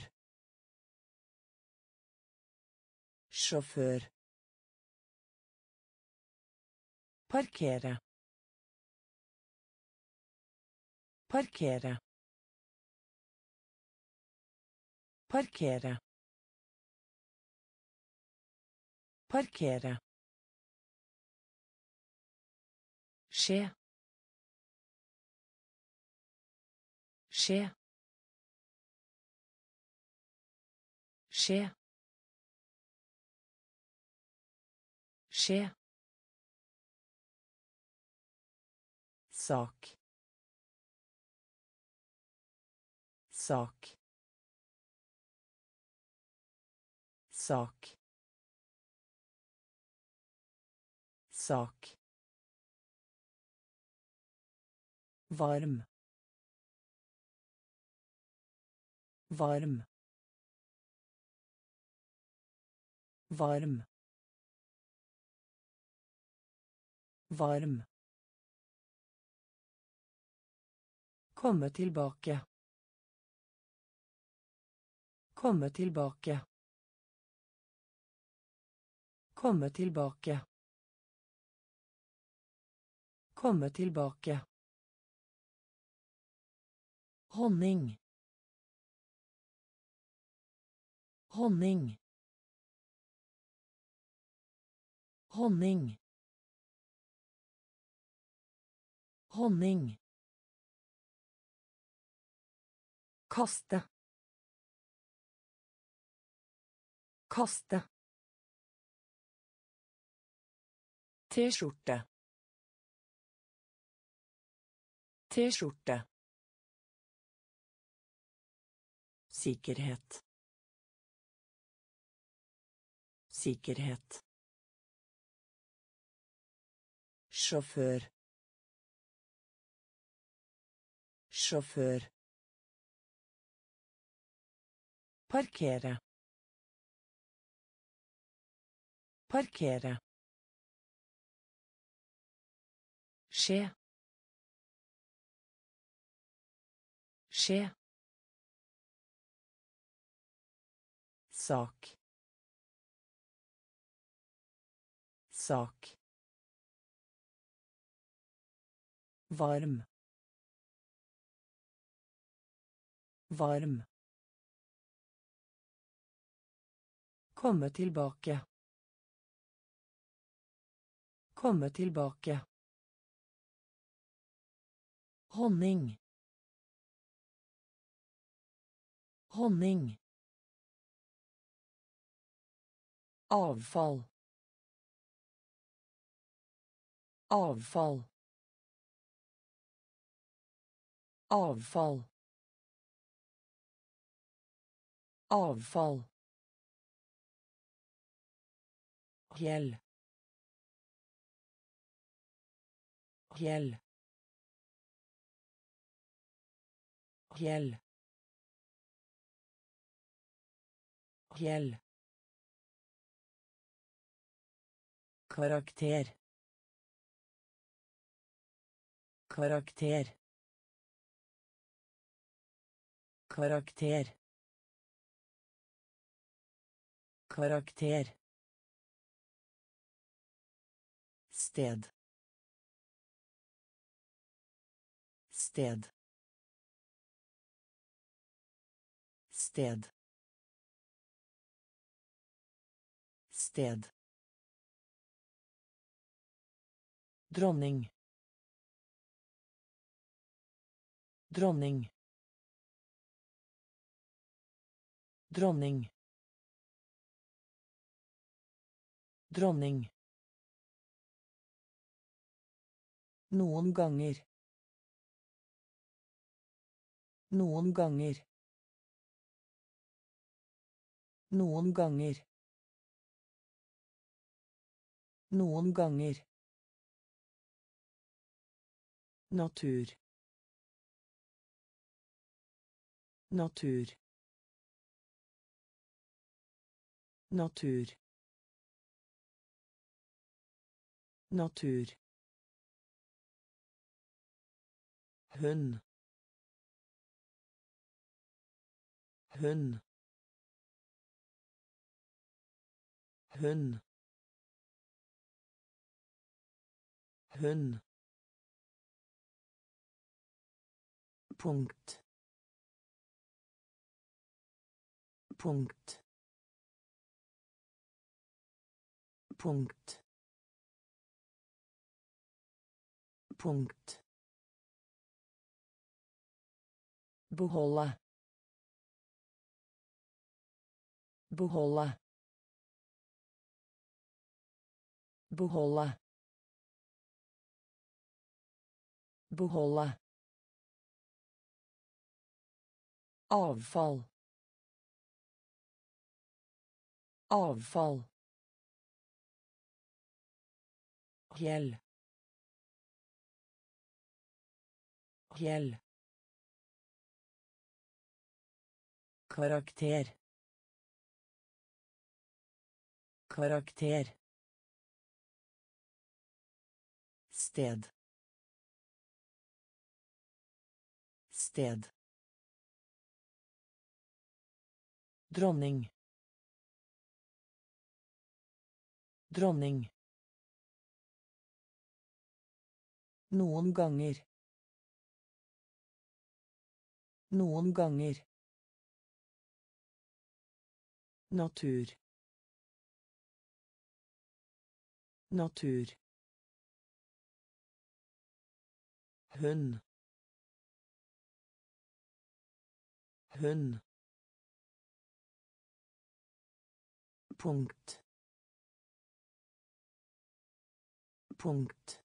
Sjåfør. Parkere. Parkere. Parkere. Parkere. Skje. Skje. Skje. Skje. Sak. Sak. Sak. Sak. Varm. Varm. Varm. Varm. Komme tilbake. Komme tilbake. Komme tilbake. Komme tilbake. Honning. Honning. Honning. Honning. Kaste. Kaste. T-skjorte. T-skjorte. Sikkerhet. Sikkerhet. Sjåfør. Sjåfør. Parkere. Parkere. Skje. Skje. Sak. Sak. Varm. Varm. Komme tilbake. Komme tilbake. Honning. Honning. Avfall. Avfall. Avfall. Avfall. Fjell. Fjell. Fjell. Fjell. Karakter. Karakter. Karakter. Karakter. Sted. Sted. Sted. Sted. Dronning. Dronning. Dronning. Dronning. Noen ganger. Noen ganger. Noen ganger. Noen ganger. Natur. Natur. Natur. Natur. Hund. Hund. Hund. Hund. Punkt. Punkt. Punkt. Punkt. Beholde. Beholde. Beholde. Beholde. Avfall. Avfall. Fjell. Fjell. Karakter. Karakter. Sted. Sted. Dronning. Dronning. Noen ganger. Noen ganger. Natur. Natur. Hund. Hund. Punkt. Punkt.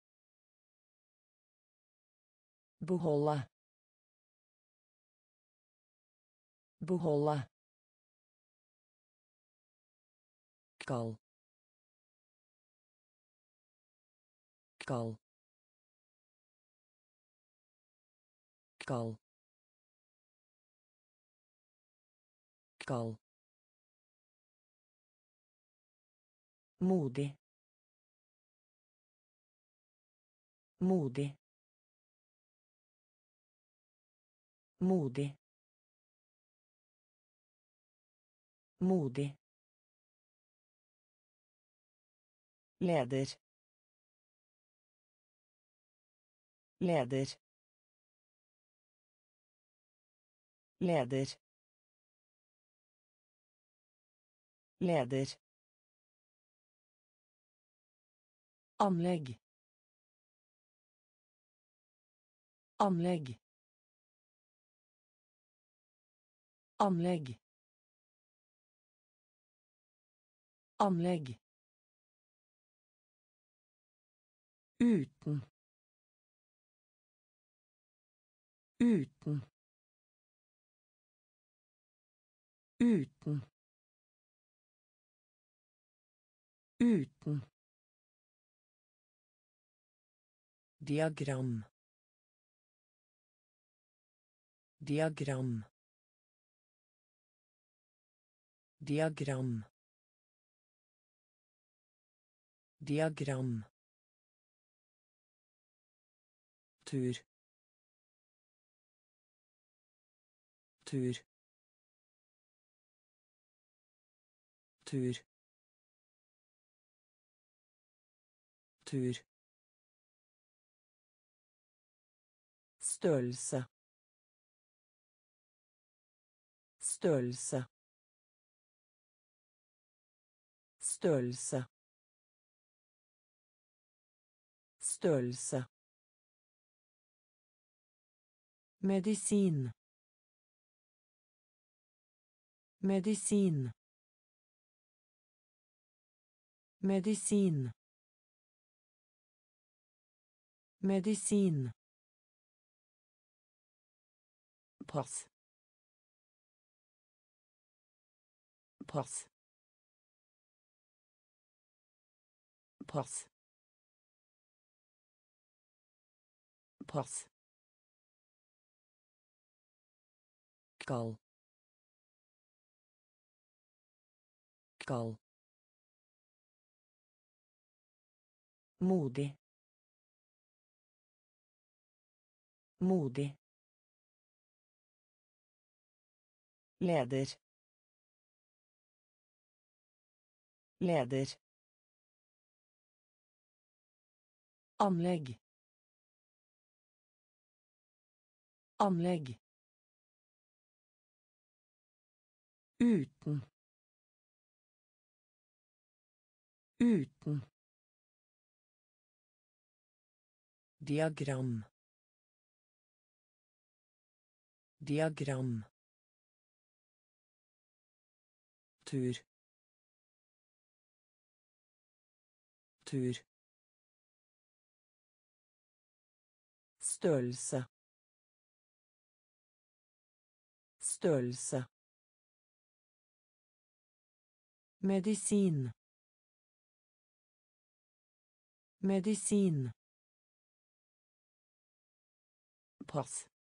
Beholde. Beholde. skal skal skal skal modig modig modig modig leder leder leder leder anlegg anlegg anlegg anlegg uten uten uten uten diagram diagram diagram diagram tur tur tur tur størrelse størrelse størrelse størrelse medisin medisin medisin medisin pass pass pass pass skal skal modig modig leder leder anlegg anlegg uten uten diagram diagram tur tur størrelse størrelse medisin medisin pass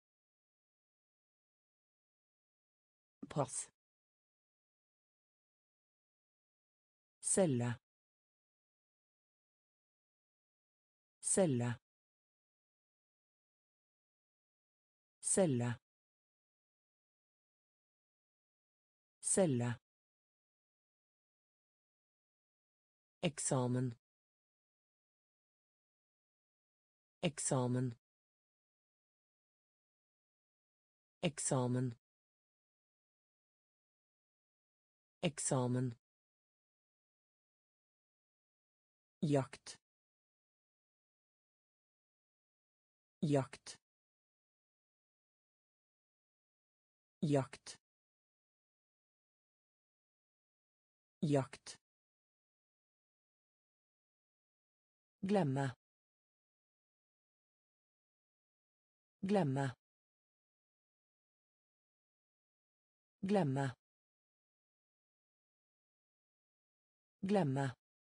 pass celle celle celle celle eksamen eksamen eksamen eksamen jakt jakt jakt jakt glemme glemme glemme Glömma.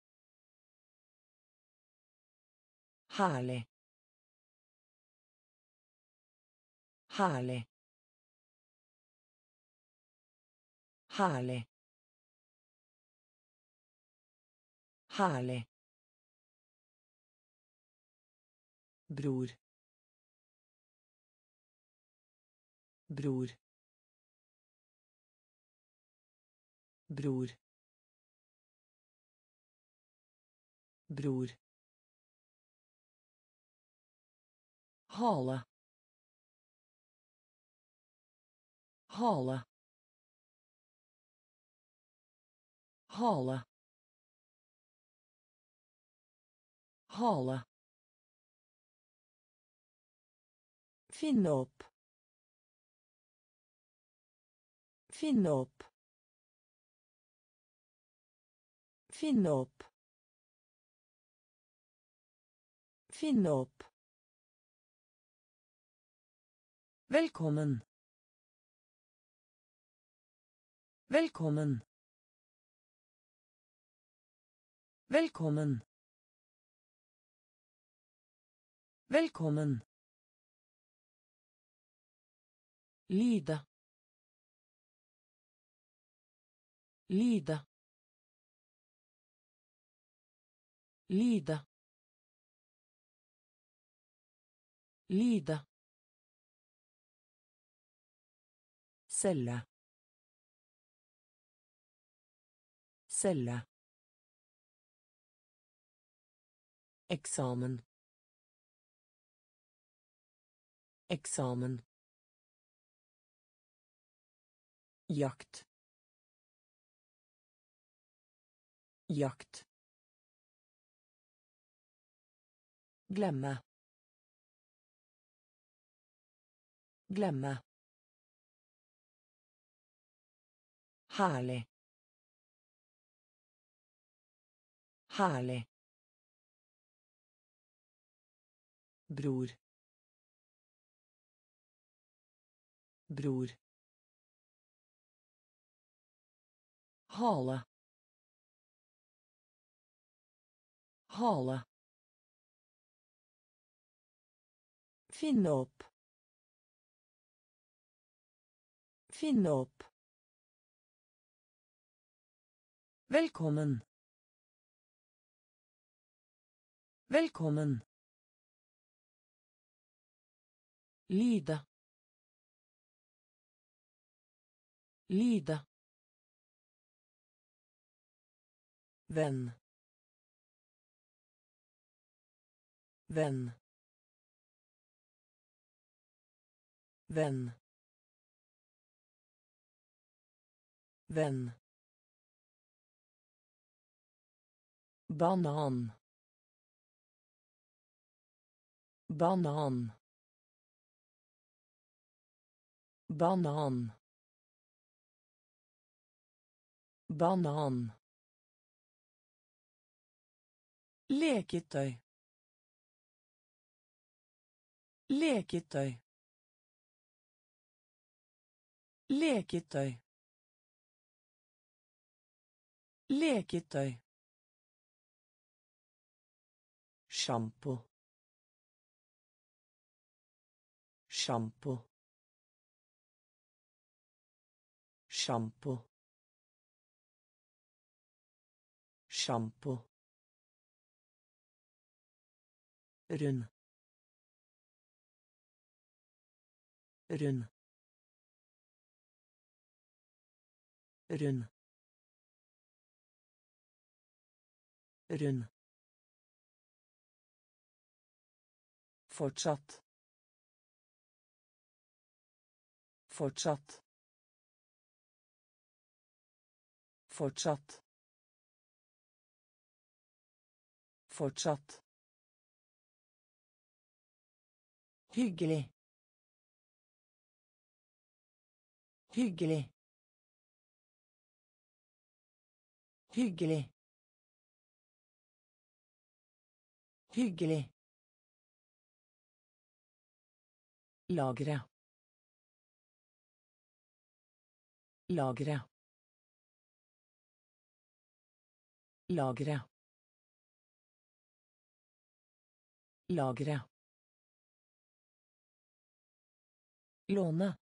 Härlig. Härlig. Härlig. Härlig. Bror. Bror. Bror. Bror. Hale. Hale. Hale. Hale. Finne opp. Finne opp. Finne opp. Finne opp. Velkommen. Velkommen. Velkommen. Velkommen. Lide. Lide. Lide. Lide. Celle. Celle. Eksamen. Eksamen. Jakt. Jakt. Glömma. Glömma. Härlig. Härlig. Bror. Bror. Hale. Hale. Finne opp. Finne opp. Velkommen. Velkommen. Lide. Lide. Venn. Venn. Venn. Venn. Banan. Banan. Banan. Banan. Leketøy. Leketøy. Leketøy. Leketøy. Shampoo. Shampoo. Shampoo. Shampoo. Rund. Rund. Rund. Rund. Fortsatt. Fortsatt. Fortsatt. Fortsatt. Hyggelig. Hyggelig. Hyggelig. Hyggelig. Lagre. Lagre. Lagre. Lagre. Låne.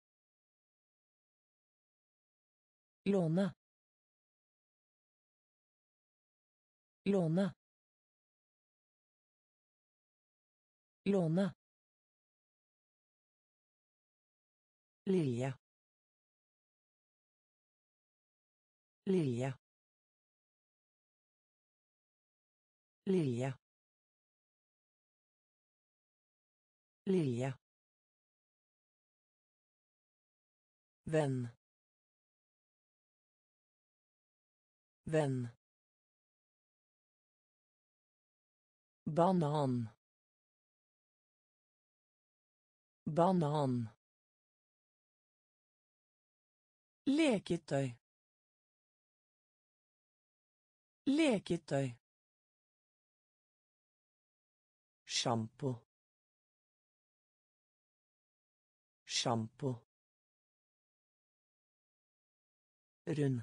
Låne. Låne. Låne. Lilje. Lilje. Lilje. Lilje. Venn. Venn. Banan. Banan. Leketøy. Leketøy. Sjampo. Sjampo. Rund.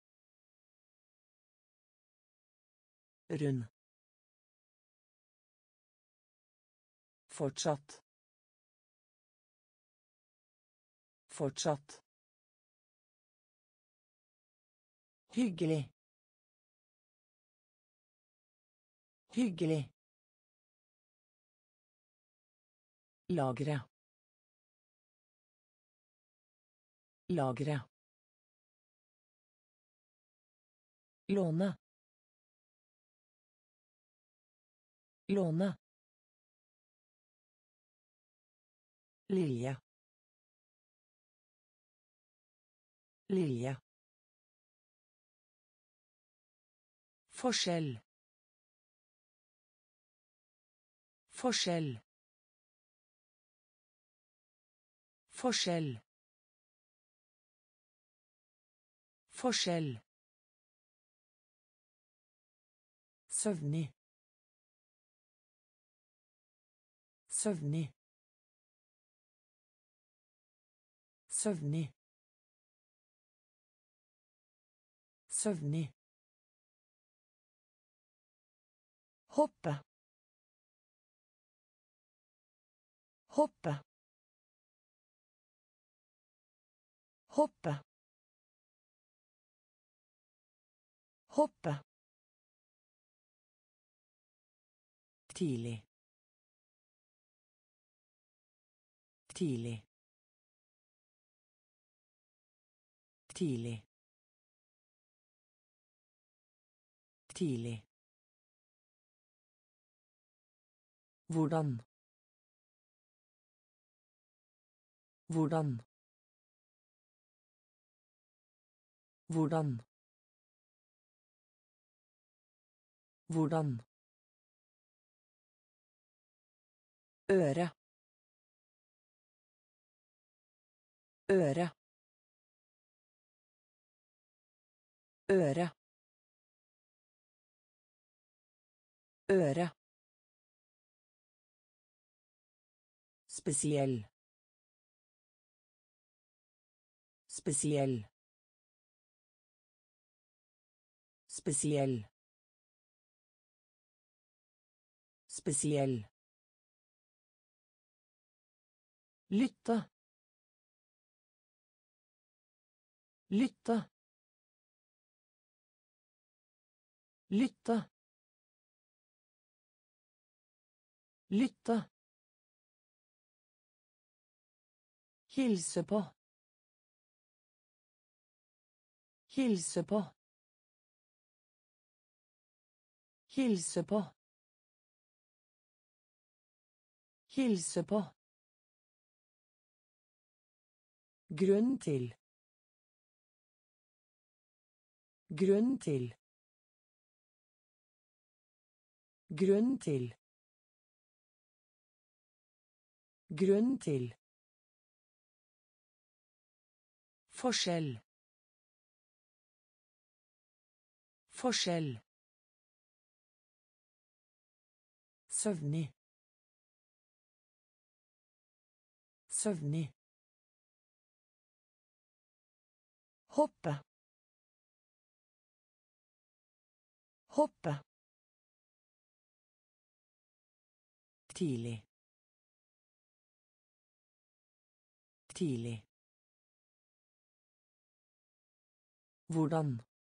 Rund. Fortsatt. Fortsatt. Hyggelig. Hyggelig. Lagre. Lagre. Låne. Låne. Lilje. Lilje. Forskjell. Forskjell. Forskjell. Forskjell. Søvnig. Søvnig. Søvnig. Søvnig. Hoppe. Hoppe. Hoppe. Hoppe. Tidlig. Tidlig. Tidlig. Tidlig. Hvordan. Hvordan. Hvordan. Hvordan. Øre. Øre. Øre. Øre. Spesiell. Spesiell. Spesiell. Spesiell. Lytte. Lytte. Lytte. Lytte. Hilse på. Hilse på. Hilse på. Hilse på. Grunn til. Grunn til. Grunn til. Grunn til. Forskjell. Forskjell. Søvnig. Søvnig. Hoppe. Hoppe. Tidlig. Tidlig. Hvordan.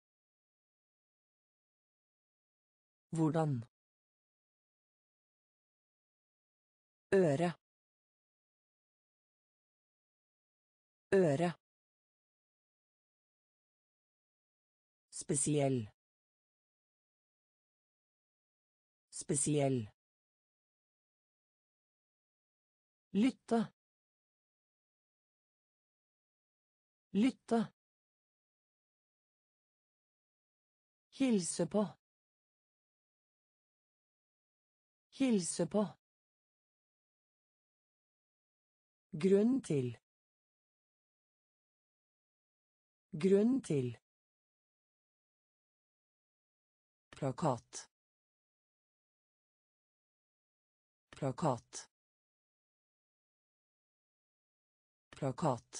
Hvordan. Øre. Øre. Spesiell. Spesiell. Lytte. Lytte. Hilse på. Hilse på. Grunn til. Grunn til. Plakat. Plakat. Plakat.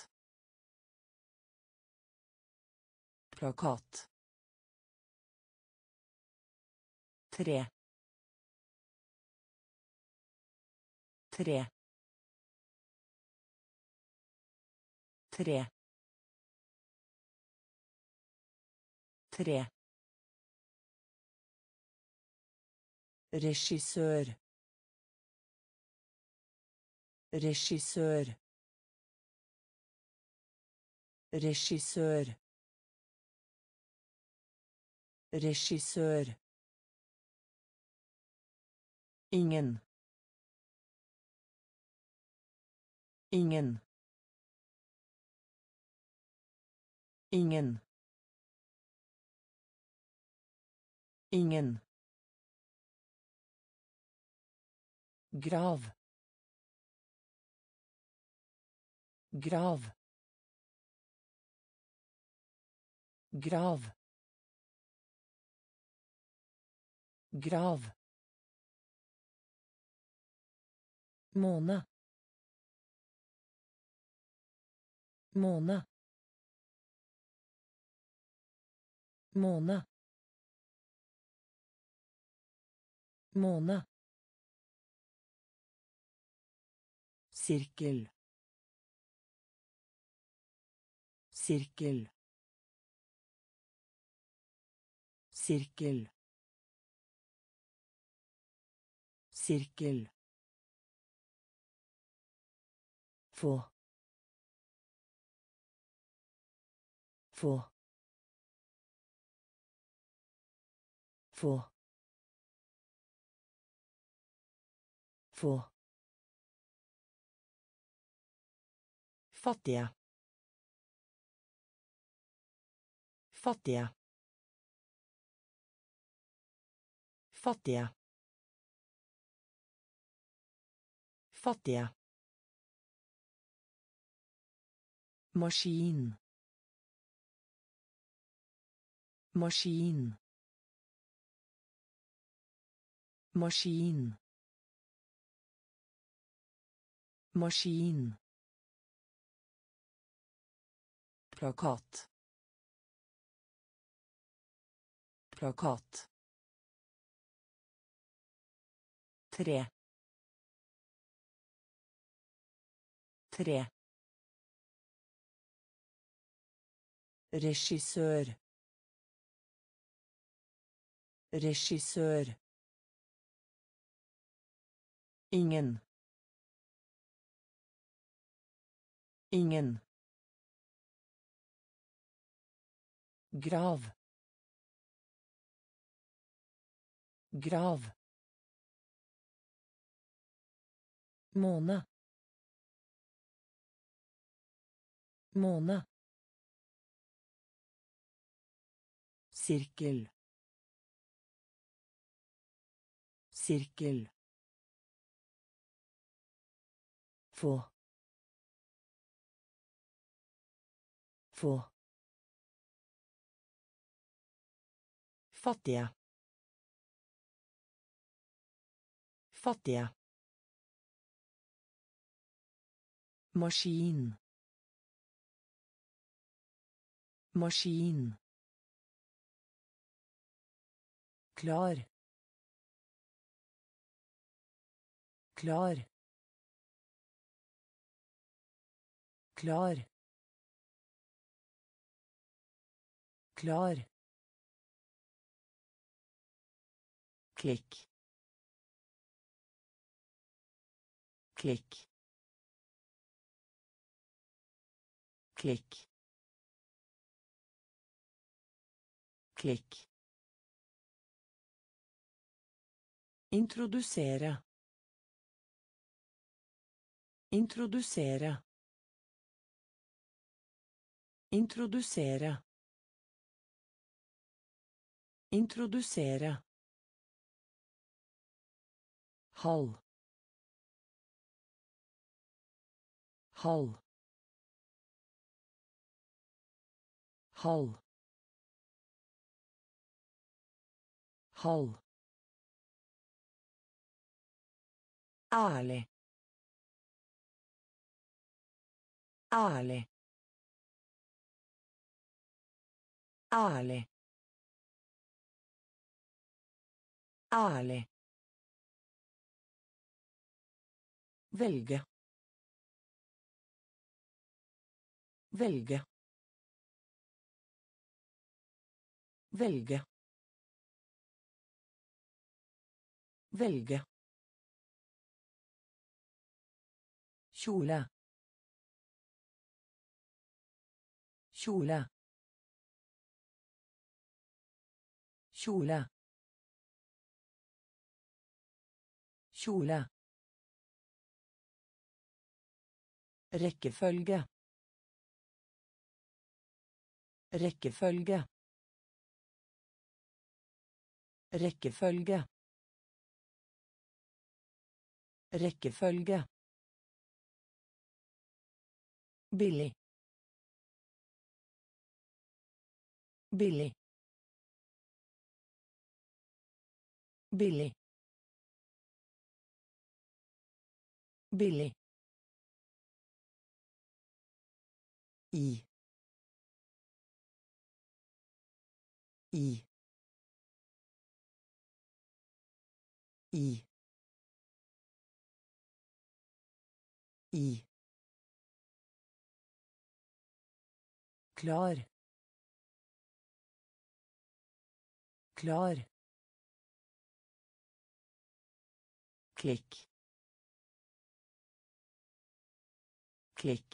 Plakat. Tre. Tre. Tre. Tre. Regissør. Regissør. Regissør. Regissør. Ingen. Ingen. Ingen. Ingen. Grav. Grav. Grav. Grav. Måne. Måne. Måne. Måne. Sirkel. Sirkel. Sirkel. Sirkel. Få. Få. Få. Få. Fattige. Fattige. Fattige. Fattige. Maskin. Maskin. Maskin. Maskin. Plakat. Plakat. Tre. Tre. Regissør. Regissør. Ingen. Ingen. Grav. Grav. Måne. Måne. Sirkel. Sirkel. Få. Få. Fattige. Fattige. Maskin. Maskin. klar, klar, klar, klar, klikk, klikk, klikk, klikk. Introdusere. Introdusere. Introdusere. Introdusere. Halv. Halv. Halv. Halv. Ale. Ale. Ale. Ale. Velge. Velge. Velge. Velge. Kjole. Kjole. Kjole. Kjole. Rekkefølge. Rekkefølge. Rekkefølge. Rekkefølge. Billig. Billig. Billig. Billig. I. I. I. I. Klar. Klar. Klikk. Klikk.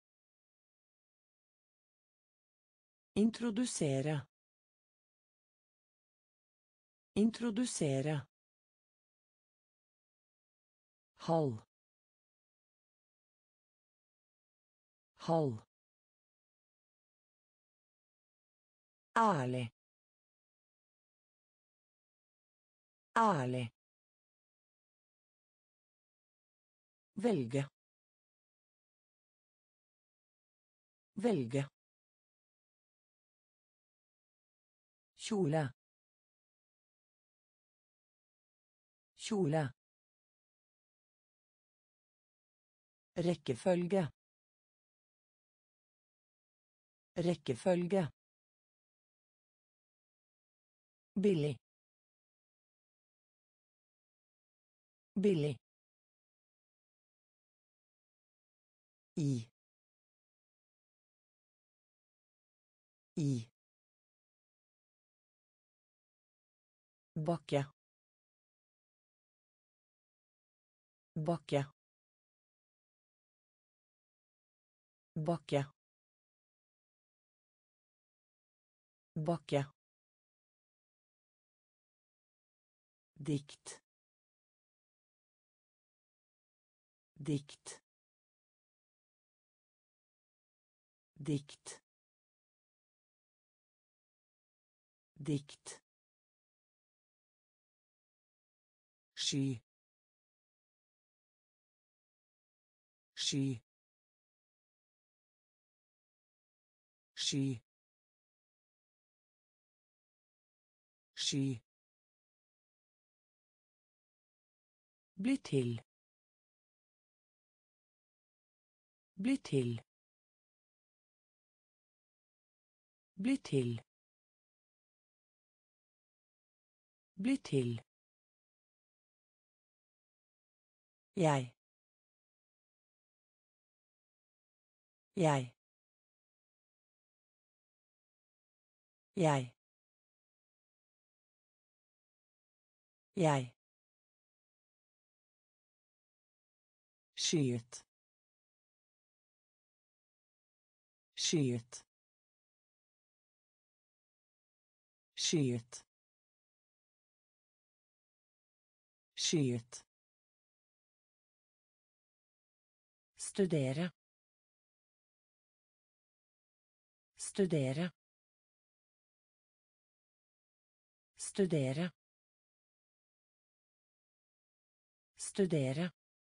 Introdusere. Introdusere. Halv. Halv. Ale. Ale. Velge. Velge. Kjole. Kjole. Rekkefølge. Rekkefølge. Billig. Billig. I. I. Bakke. Bakke. Bakke. Bakke. Dikt. Dikt. Dikt. Dikt. Sky. Sky. Sky. Sky. Bli til. Bli til. Bli til. Bli til. Jeg. Jeg. Jeg. Jeg. Skyet. Skyet. Skyet. Skyet. Studere. Studere. Studere. Studere.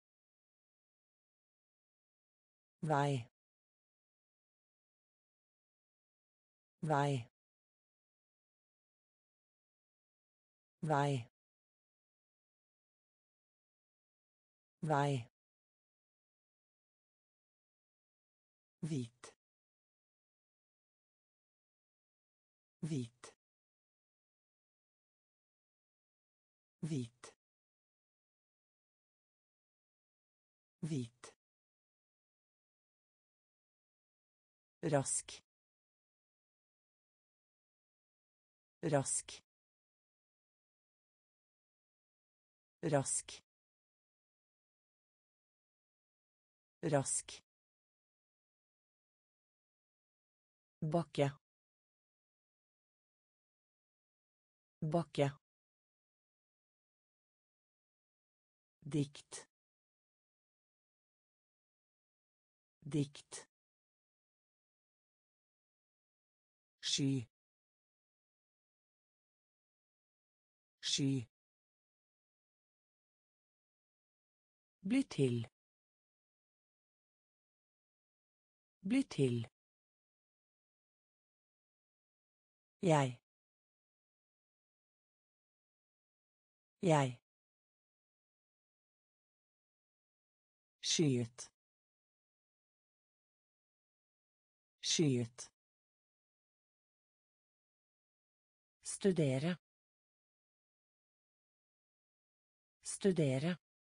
Vei. Vei. Vei. Vei. Hvit. Hvit. Hvit. Hvit. Rask. Rask. Rask. Rask. Bakke. Bakke. Dikt. Dikt. Sky. Sky. Bli til. Bli til. Jeg. Jeg. Skyet. Skyet. Studere. Studere.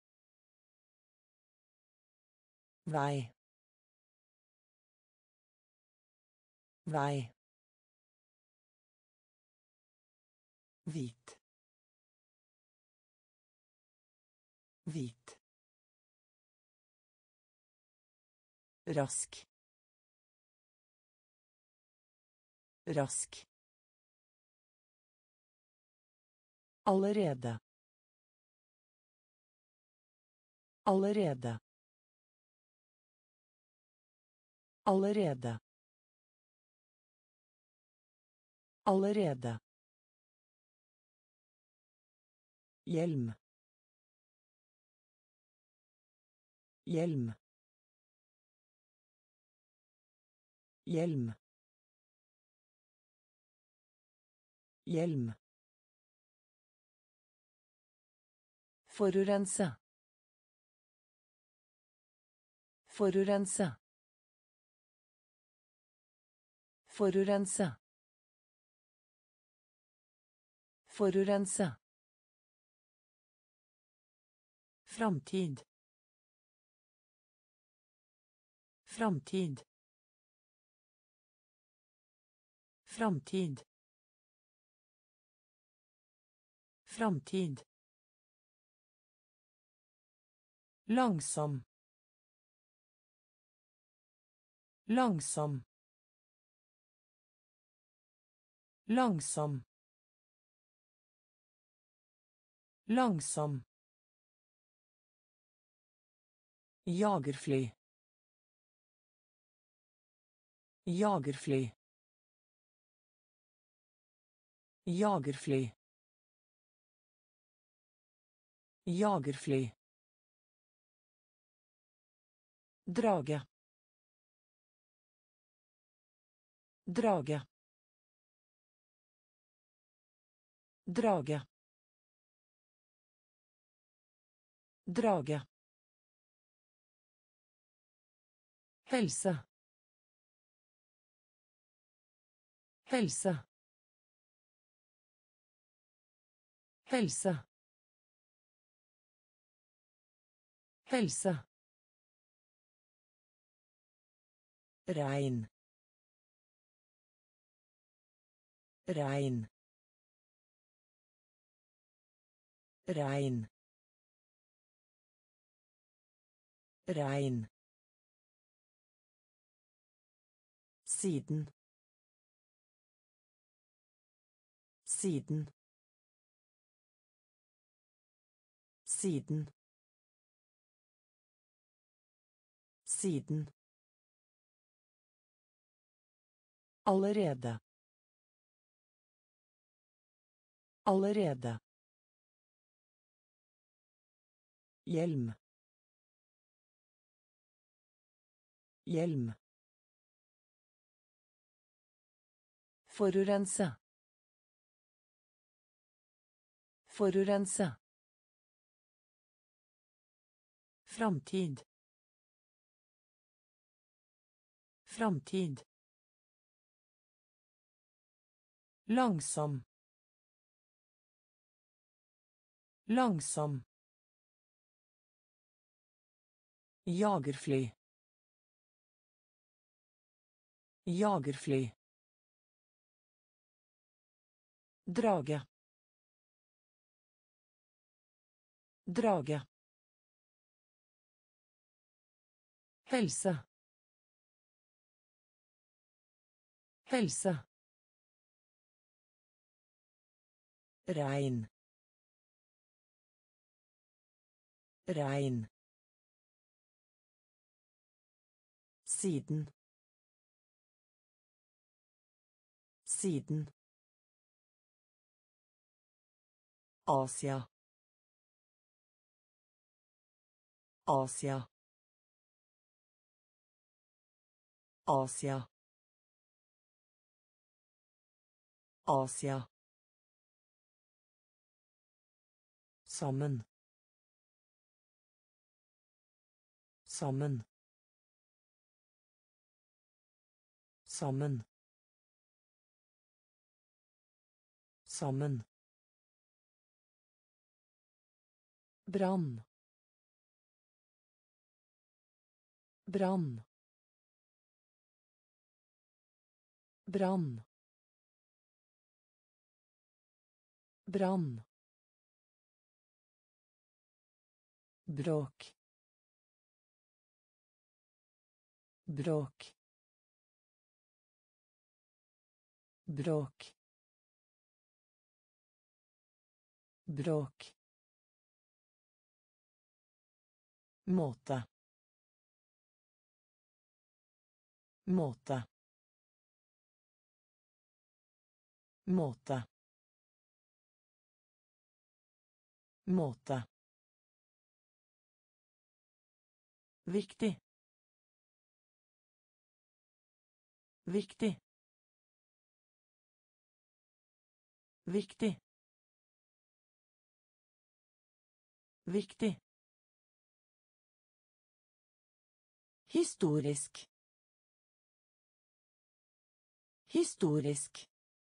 Vei. Vei. Hvit. Hvit. Rask. Rask. Allerede. Allerede. Allerede. Allerede. Hjelm. Hjelm. Hjelm. Hjelm. Forurense. Forurense. Forurense. Forurense. Framtid. Framtid. Framtid. Framtid. Langsom. Langsom. Langsom. Langsom. Jagerfly. Jagerfly. Jagerfly. Jagerfly. Drage. Drage. Drage. Drage. Helse. Helse. Helse. Helse. Regn. Regn. Regn. Regn. Siden. Siden. Siden. Siden. Allerede. Allerede. Hjelm. Hjelm. Forurense. Forurense. Framtid. Framtid. Langsom. Langsom. Jagerfly. Jagerfly. Drage. Drage. Helse. Helse. Regn. Regn. Siden. Siden. Asia. Asia. Asia. Asia. Sammen. Sammen. Sammen. Sammen. Brann. Brann. Brann. Brann. Bråk. Bråk. Bråk. Bråk. Måte. Måte. Måte. Måte. Viktig. Viktig. Viktig. Viktig. Historisk. Historisk.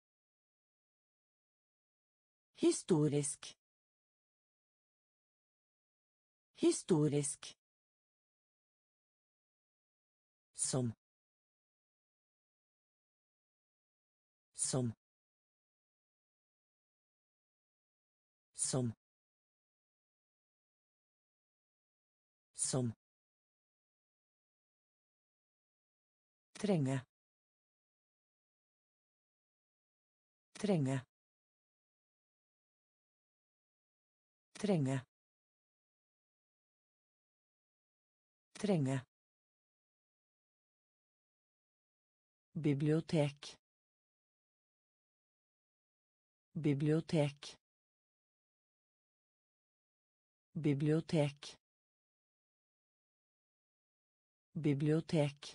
Historisk. Historisk. Som. Som. Som. Som. Trenge. Trenge. Trenge. Trenge. Bibliotek. Bibliotek. Bibliotek. Bibliotek.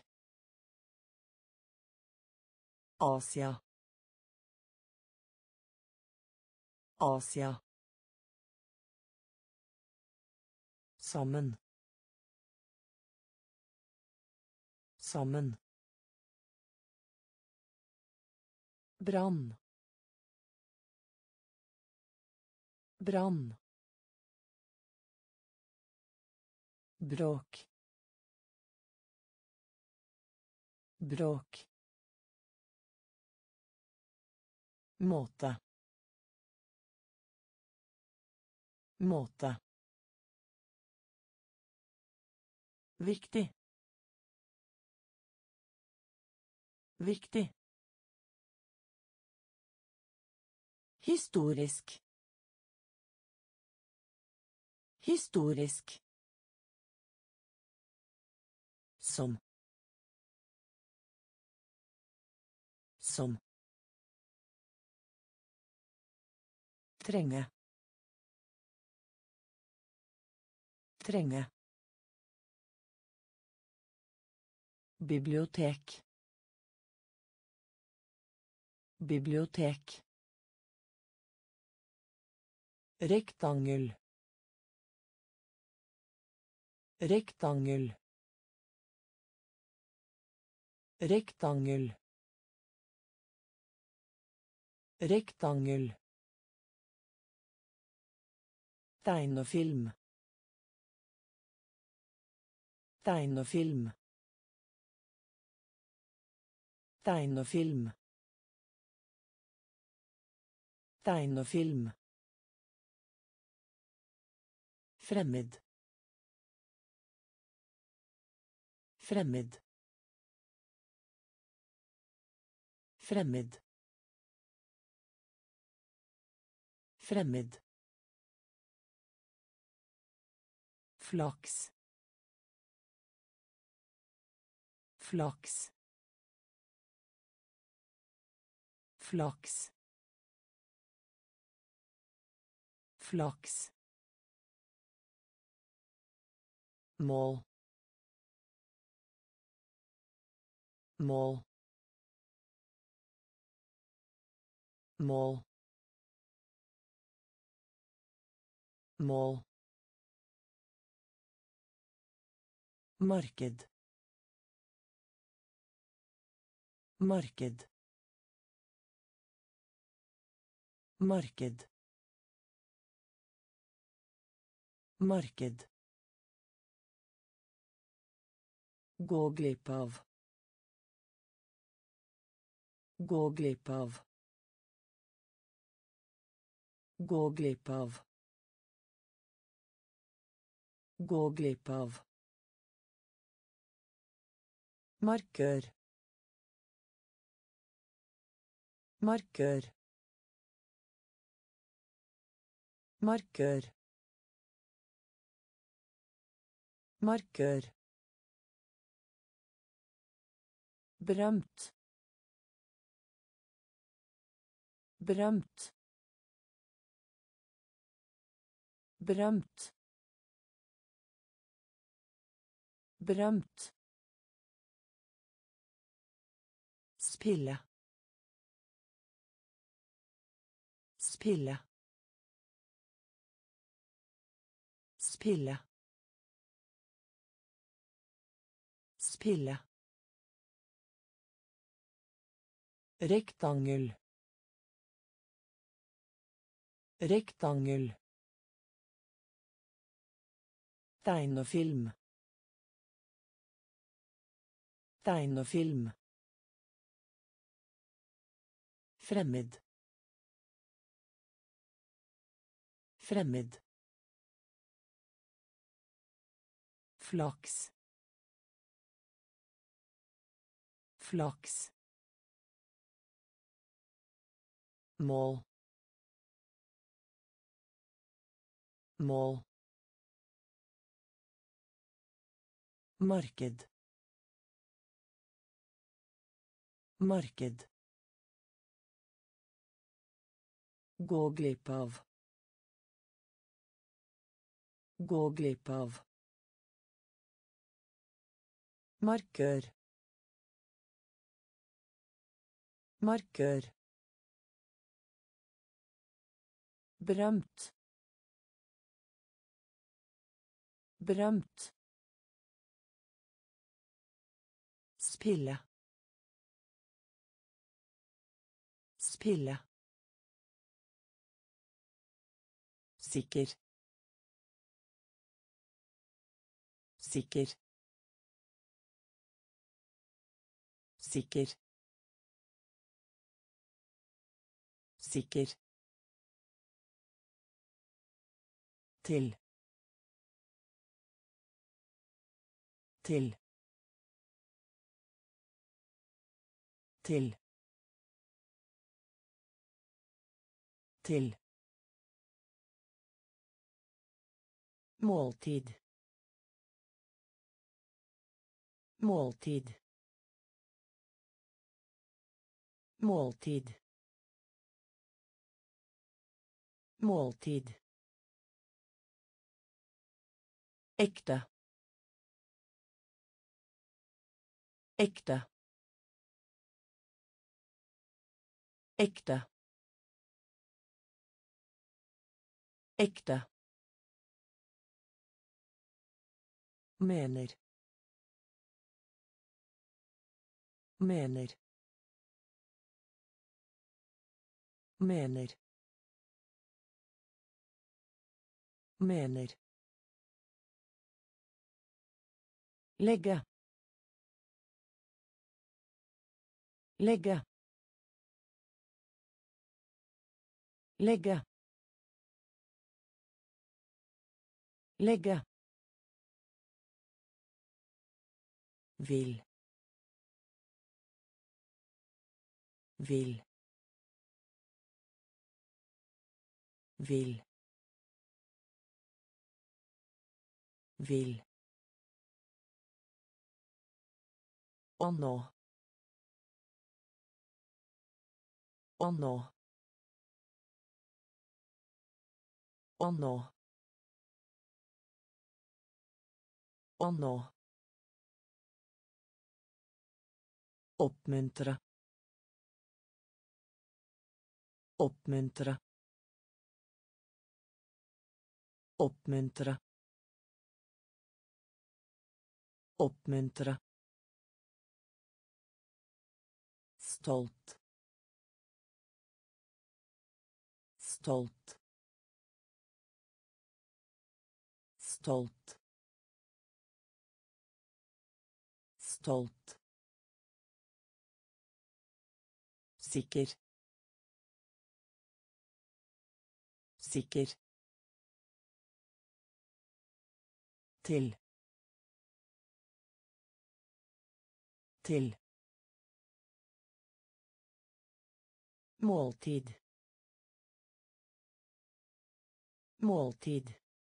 Asia. Asia. Sammen. Sammen. Brann. brann, bråk, bråk, måte, måte, viktig, viktig, historisk, historisk, som, som, trenge, trenge, bibliotek, bibliotek, rektangel, rektangel, rektangel, rektangel, tegnefilm, tegnefilm, tegnefilm, tegnefilm, fremmed, fremmed, fremmed, fremmed, flaks, flaks, flaks, flaks, mål, mål, mål, mål, marked, marked, marked, marked, gå glipp av, gå glipp av, gå glipp av, gå glipp av, markør, markør, markør, markør, berømt, berømt, berømt, berømt, spille, spille, spille, spille, rektangel, rektangel, tegnefilm, tegnefilm, fremmed, fremmed, flaks, flaks, mål, mål, marked, marked, gå glipp av, gå glipp av, markør, markør, berømt, berømt, spille, spille, Sikker. Sikker. Sikker. Sikker. Til. Til. Til. Til. Måltid. Måltid. Måltid. Måltid. Ekte. Ekte. Ekte. Ekte. Mener. Mener. Mener. Mener. Legge. Legge. Legge. Legge. Vil. Vil. Vil. Vil. Og nå. Og nå. Og nå. Og nå. Oppmuntre. Oppmuntre. Oppmuntre. Oppmuntre. Stolt. Stolt. Stolt. Stolt. Sikker. Sikker. Til. Til. Måltid. Måltid.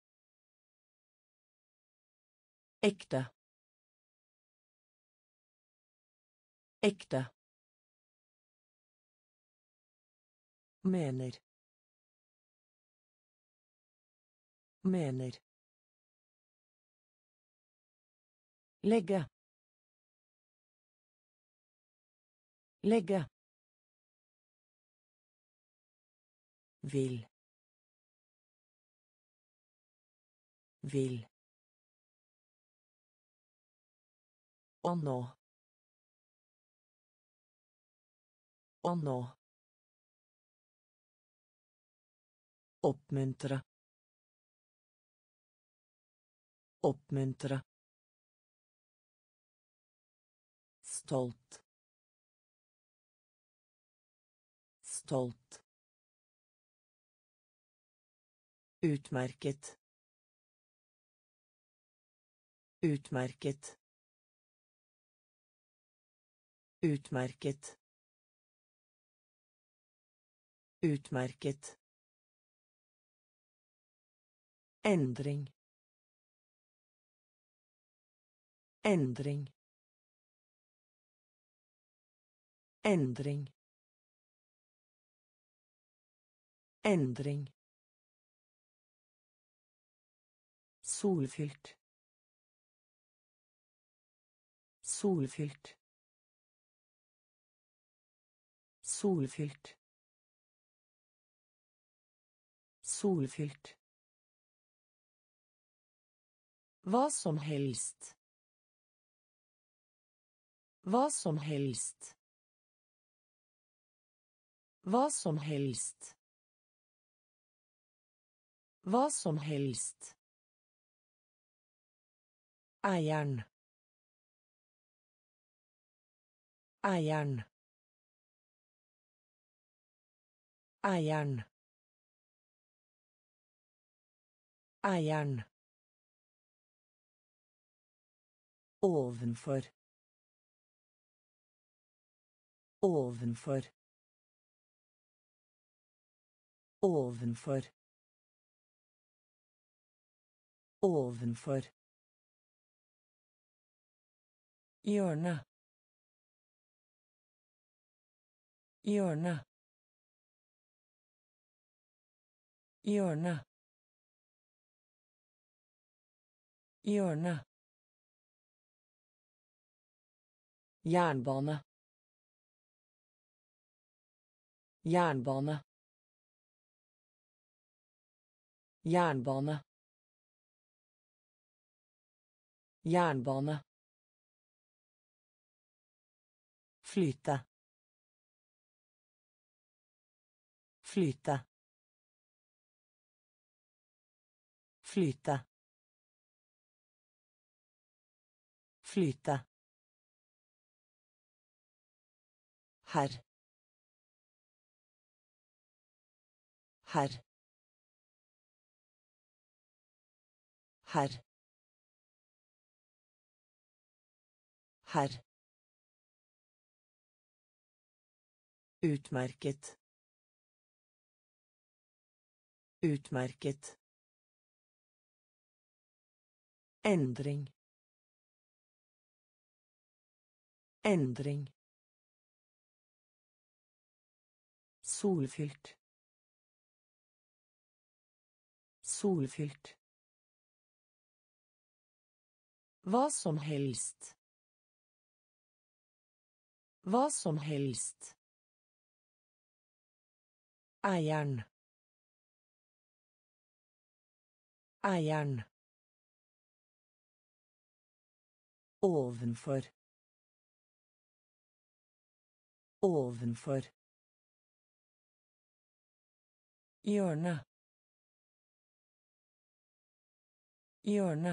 Ekte. Ekte. Mener. Mener. Legge. Legge. Vil. Vil. Og nå. Og nå. Oppmuntre. Oppmuntre. Stolt. Stolt. Utmerket. Utmerket. Utmerket. Utmerket. Endring. Endring. Endring. Endring. Solfylt. Solfylt. Solfylt. Solfylt. Hva som helst. Hva som helst. Hva som helst. Hva som helst. Eieren. Eieren. Eieren. Eieren. Ovenfor. Ovenfor. Ovenfor. Ovenfor. Hjørne. Hjørne. Hjørne. Hjørne. Jernbane. Jernbane. Jernbane. Jernbane. Flyte. Flyte. Flyte. Flyte. Herr. Herr. Herr. Herr. Utmerket. Utmerket. Endring. Endring. Solfylt. Solfylt. Hva som helst. Hva som helst. Eieren. Eieren. Ovenfor. Ovenfor. Hjørne. Hjørne.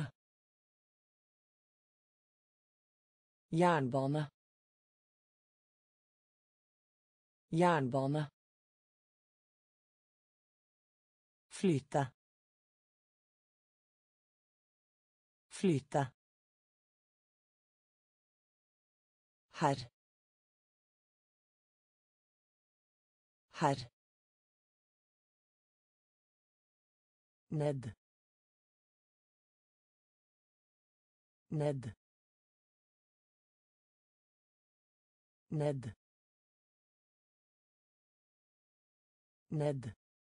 Jernbane. Jernbane. Flyte. Flyte. Herr. Herr. Ned. Ned. Ned. Ned.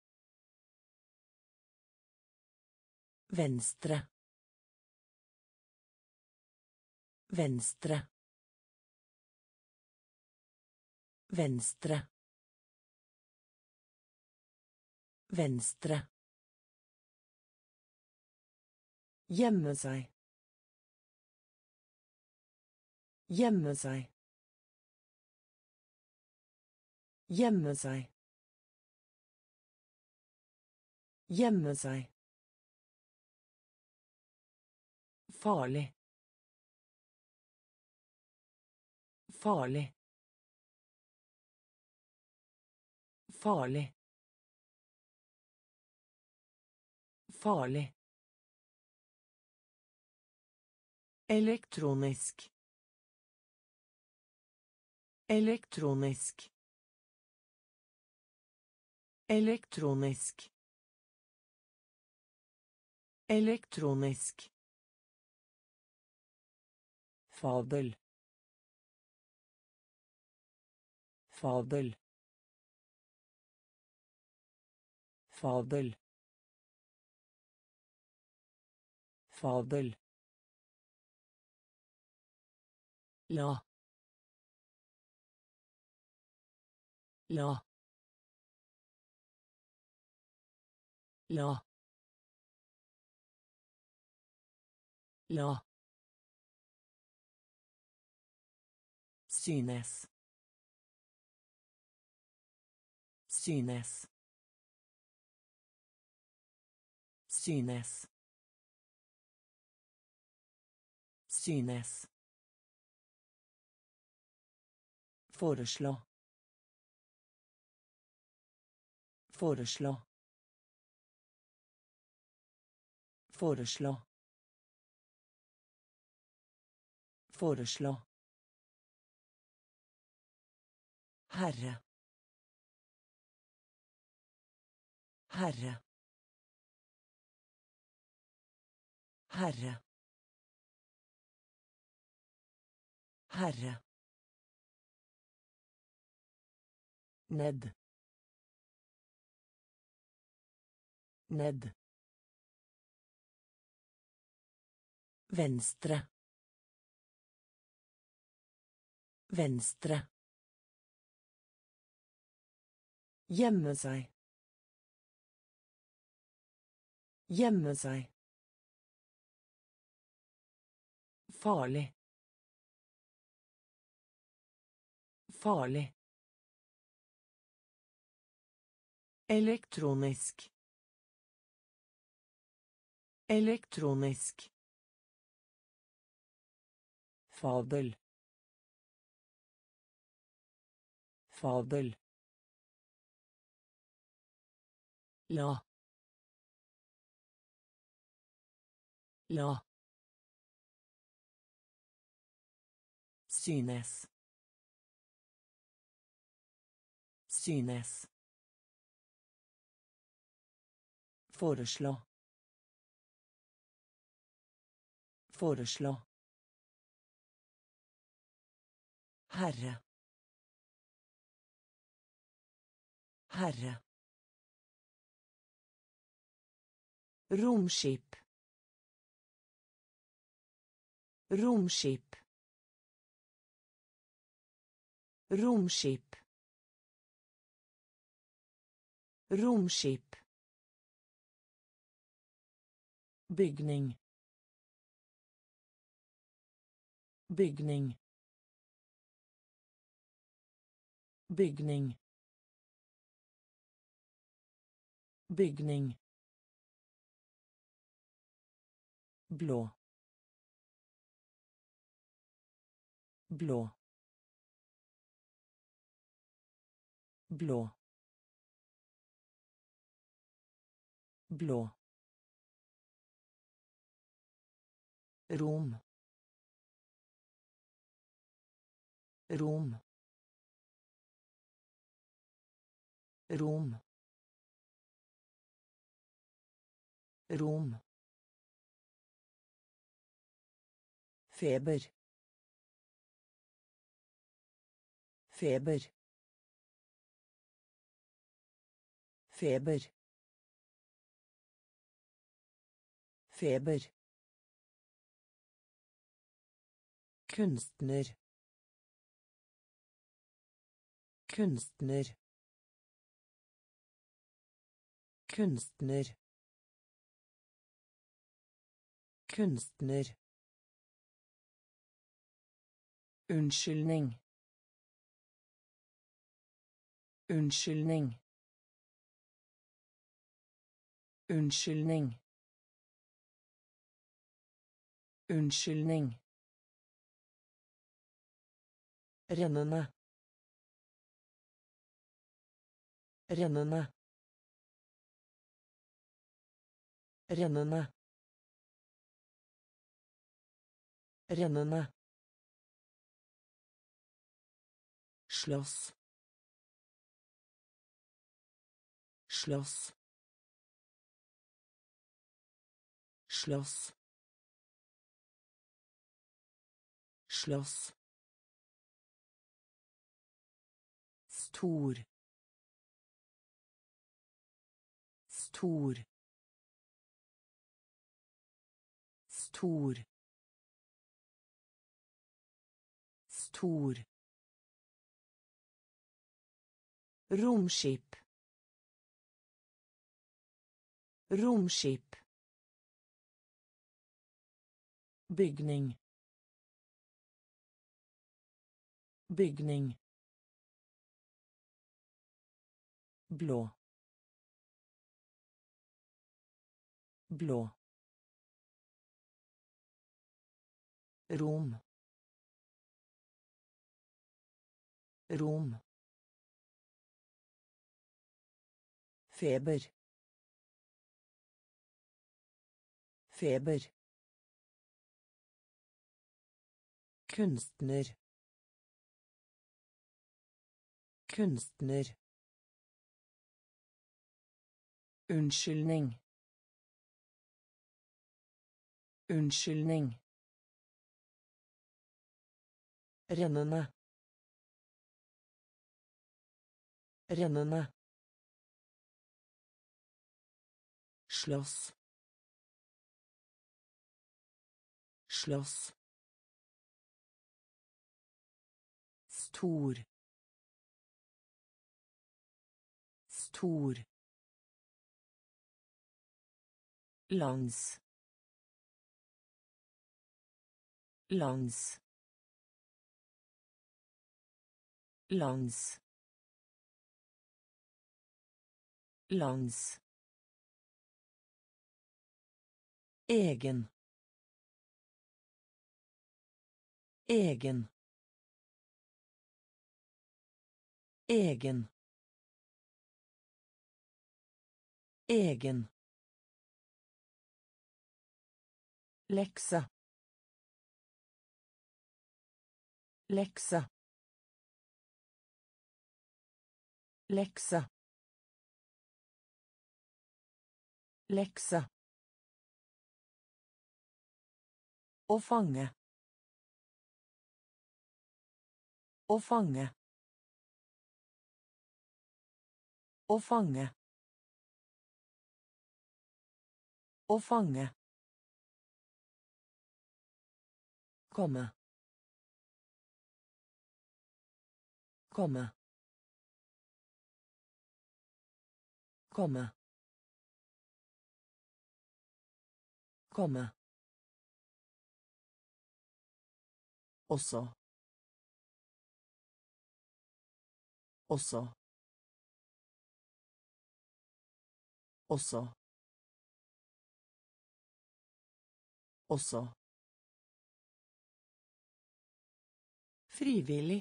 Venstre. Venstre. Venstre. Venstre. Gjemme seg. Gjemme seg. Gjemme seg. Gjemme seg. Farlig. Farlig. Farlig. Farlig. Elektronisk. Elektronisk. Elektronisk. Elektronisk. Fabel. Fabel. Fabel. Fabel. La. La. La. La. Synes. Synes. Synes. Synes. Foreslå. Foreslå. Foreslå. Foreslå. Herre. Herre. Herre. Herre. Ned. Ned. Venstre. Venstre. Gjemme seg. Gjemme seg. Farlig. Farlig. Elektronisk. Elektronisk. Fabel. Fabel. La. La. Synes. Synes. Foreslå. Foreslå. Herre. Herre. Romskip. Romskip. Romskip. Romskip. Bygning. Bygning. Bygning. Bygning. Blå. Blå. Blå. Blå. Rom. Rom. Rom. Rom. Feber. Feber. Feber. Feber. Kunstner. Kunstner. Kunstner. Kunstner. Unnskyldning. Unnskyldning. Unnskyldning. Unnskyldning. Rennende. Rennende. Rennende. Rennende. Slåss. Slåss. Slåss. Slåss. Stor. Stor. Stor. Stor. Romskip. Romskip. Bygning. Bygning. Blå. blå Rom Rom feber feber kunstner kunstner unnskyldning unnskyldning rennende rennende slåss slåss stor stor lands lands lands lands egen egen egen egen lekse lekse lekse lekse å fange å fange å fange å fange komme komme komme komme også også også også frivillig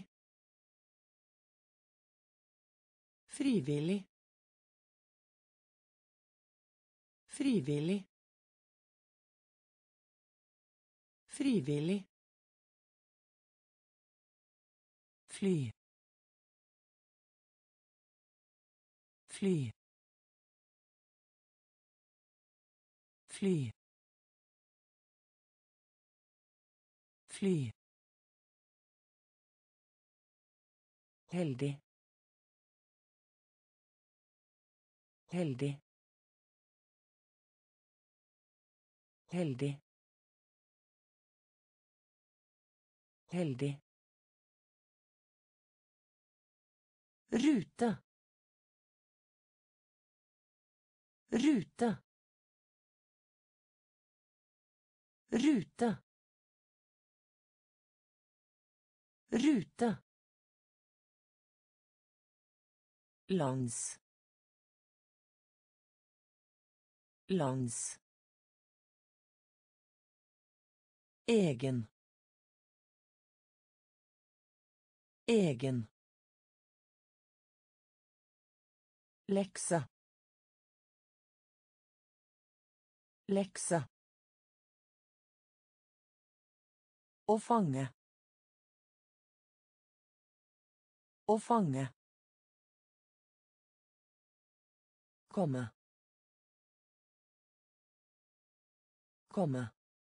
frivillig frivillig frivillig fly fly fly fly heldig heldig heldig heldig rute rute rute rute lands lands egen egen lekse lekse å fange å fange komme komme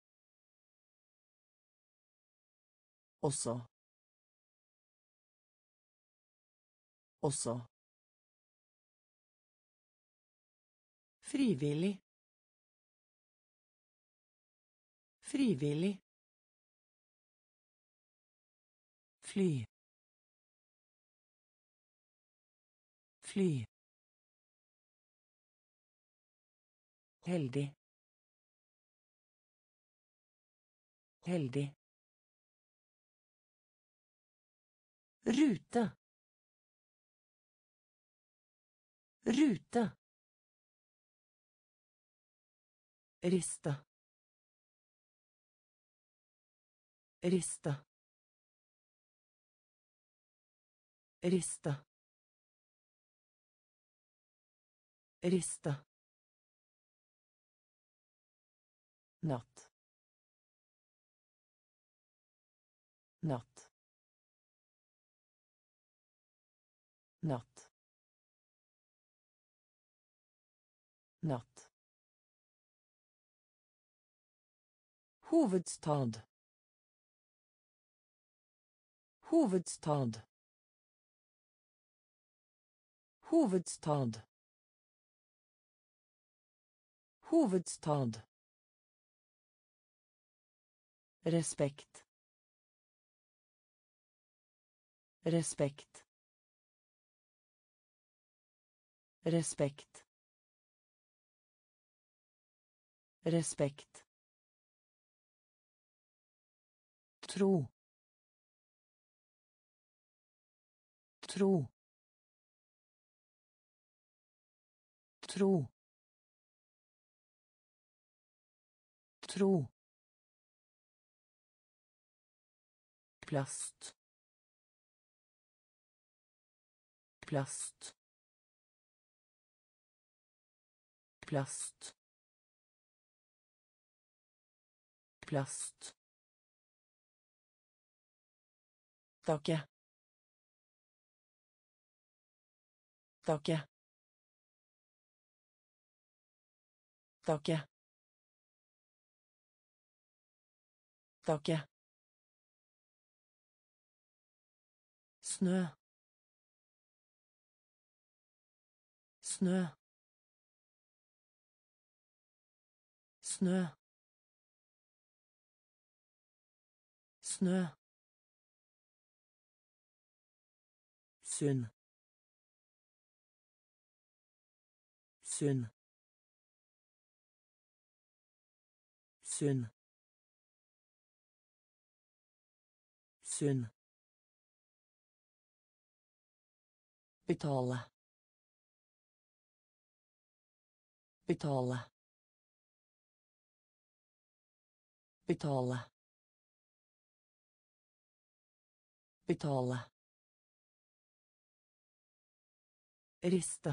også også frivillig frivillig fly fly heldig heldig rute rute Riste. Riste. Riste. Riste. Natt. Natt. Natt. Natt. Hovedstad. Hovedstad. Hovedstad. Hovedstad. Respekt. Respekt. Respekt. Respekt. Tro. Tro. Tro. Tro. Plast. Plast. Plast. Plast. Takke. Takke. Takke. Takke. Snø. Snø. Snø. Snø. Sunn. Sunn. Sunn. Sunn. Betale. Betale. Betale. Betale. Riste.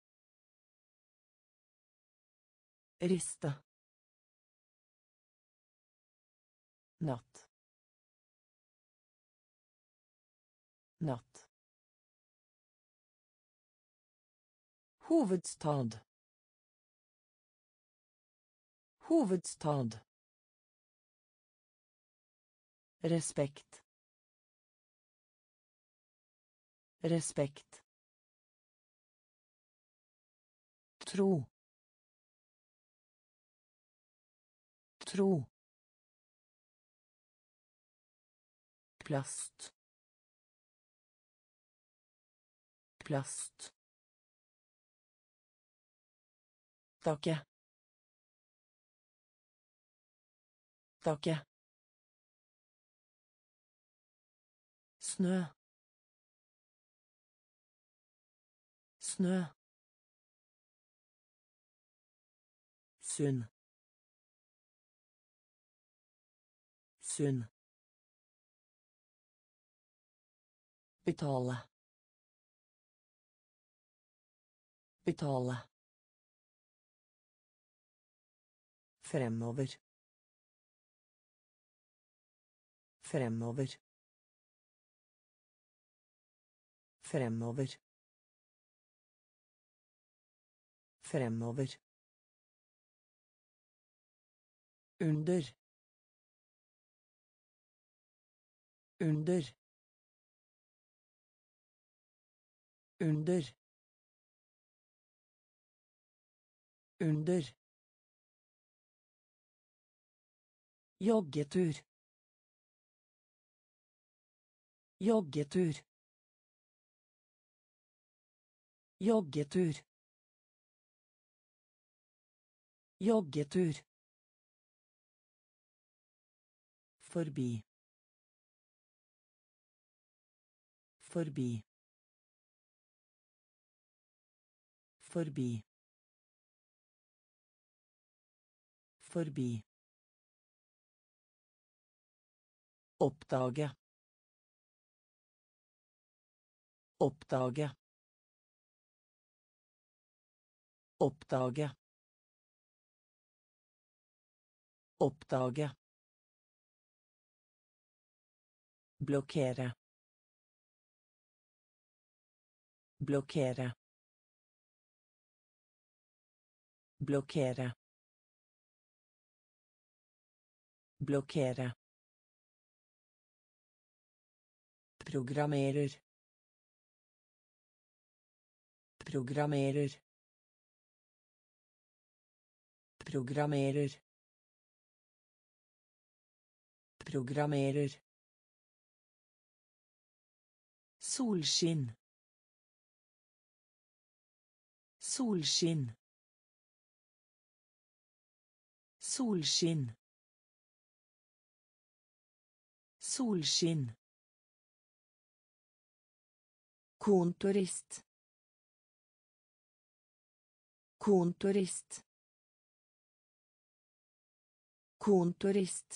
Riste. Natt. Natt. Hovedstad. Hovedstad. Respekt. Respekt. Tro. Tro. Plast. Plast. Takke. Takke. Snø. Snø. Sunn. Sunn. Betale. Betale. Fremover. Fremover. Fremover. Fremover. Under. Under. Under. Under. Joggetur. Joggetur. Joggetur. Joggetur. Forbi. Forbi. Forbi. Forbi. Oppdage. Oppdage. Oppdage. Oppdage. Blokkere. Blokkere. Blokkere. Blokkere. Programmerer. Programmerer. Programmerer. Programmerer. Solskinn. Solskinn. Solskinn. Solskinn. Kontorist. Kontorist. Kontorist.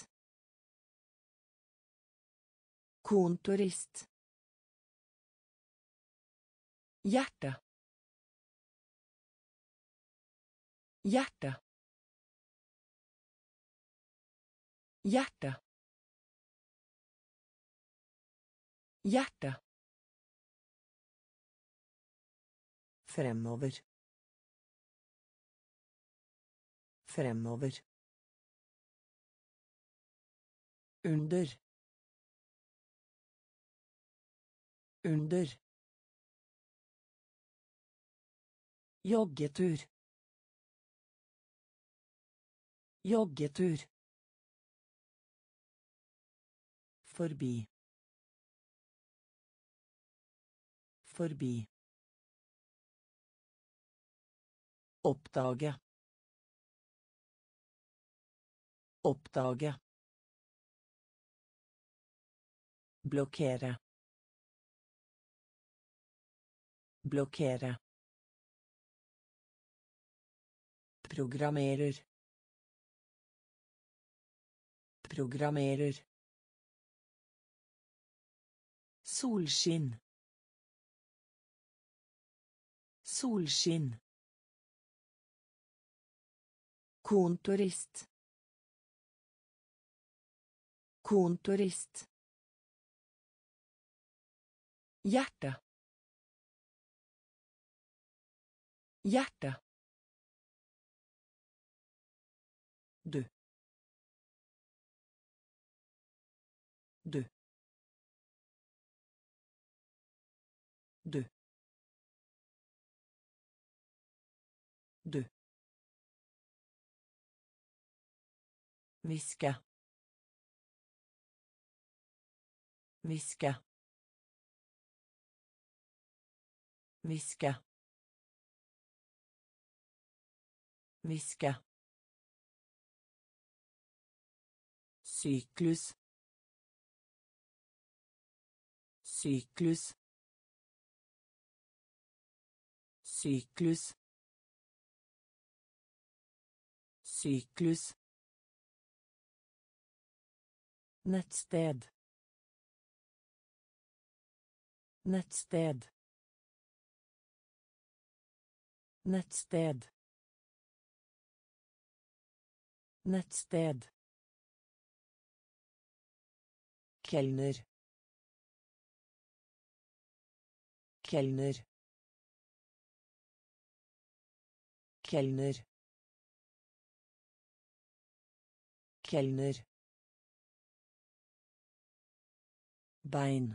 Kontorist. Hjerte. Hjerte. Hjerte. Hjerte. Fremover. Fremover. Under. Under. Joggetur. Joggetur. Forbi. Forbi. Oppdage. Oppdage. Blokkere. Blokkere. Programmerer. Programmerer. Solskinn. Solskinn. Kontorist. Kontorist. Hjerte. Hjerte. Du. Du. Du. Du. Hviske. Hviske. Hviske. Hviske. Syklus. Syklus. Syklus. Syklus. Nettsted. Nettsted. Nettsted. Nettsted. Kelner. Kelner. Kelner. Kelner. Bein.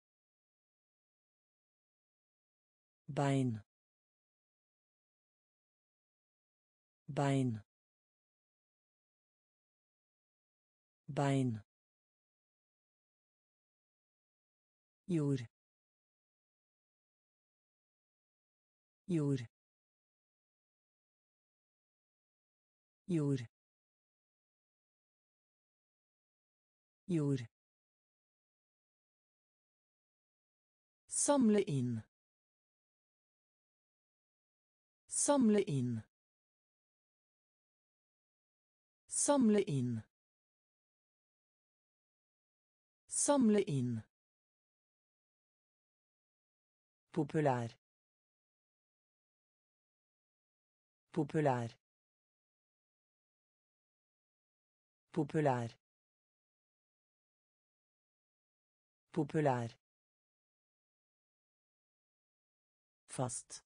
Bein. Bein. Bein. Jord. Jord. Jord. Jord. Samle inn. Samle inn. Samle inn. Samle inn. Populær. Populær. Populær. Populær. Fast.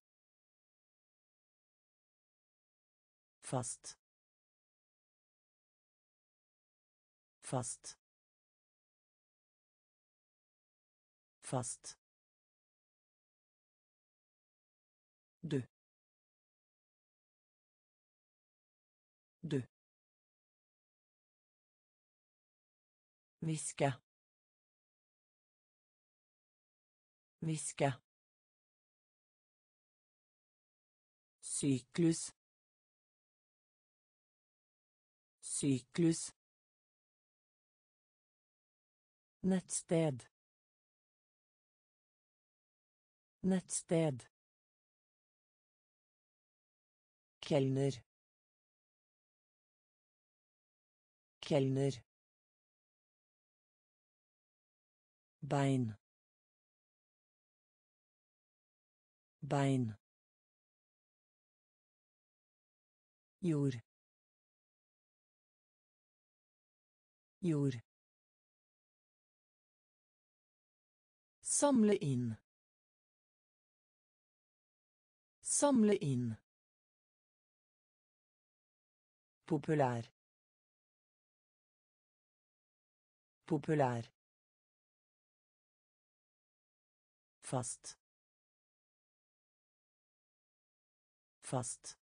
Fast. Fast. Fast. Deux. Deux. Viske. Viske. Syklus. Syklus. Nettsted. Nettsted. Kelner. Kelner. Bein. Bein. Jord. Jord. Samle inn. Samle inn. Populær. Populær. Fast. Fast.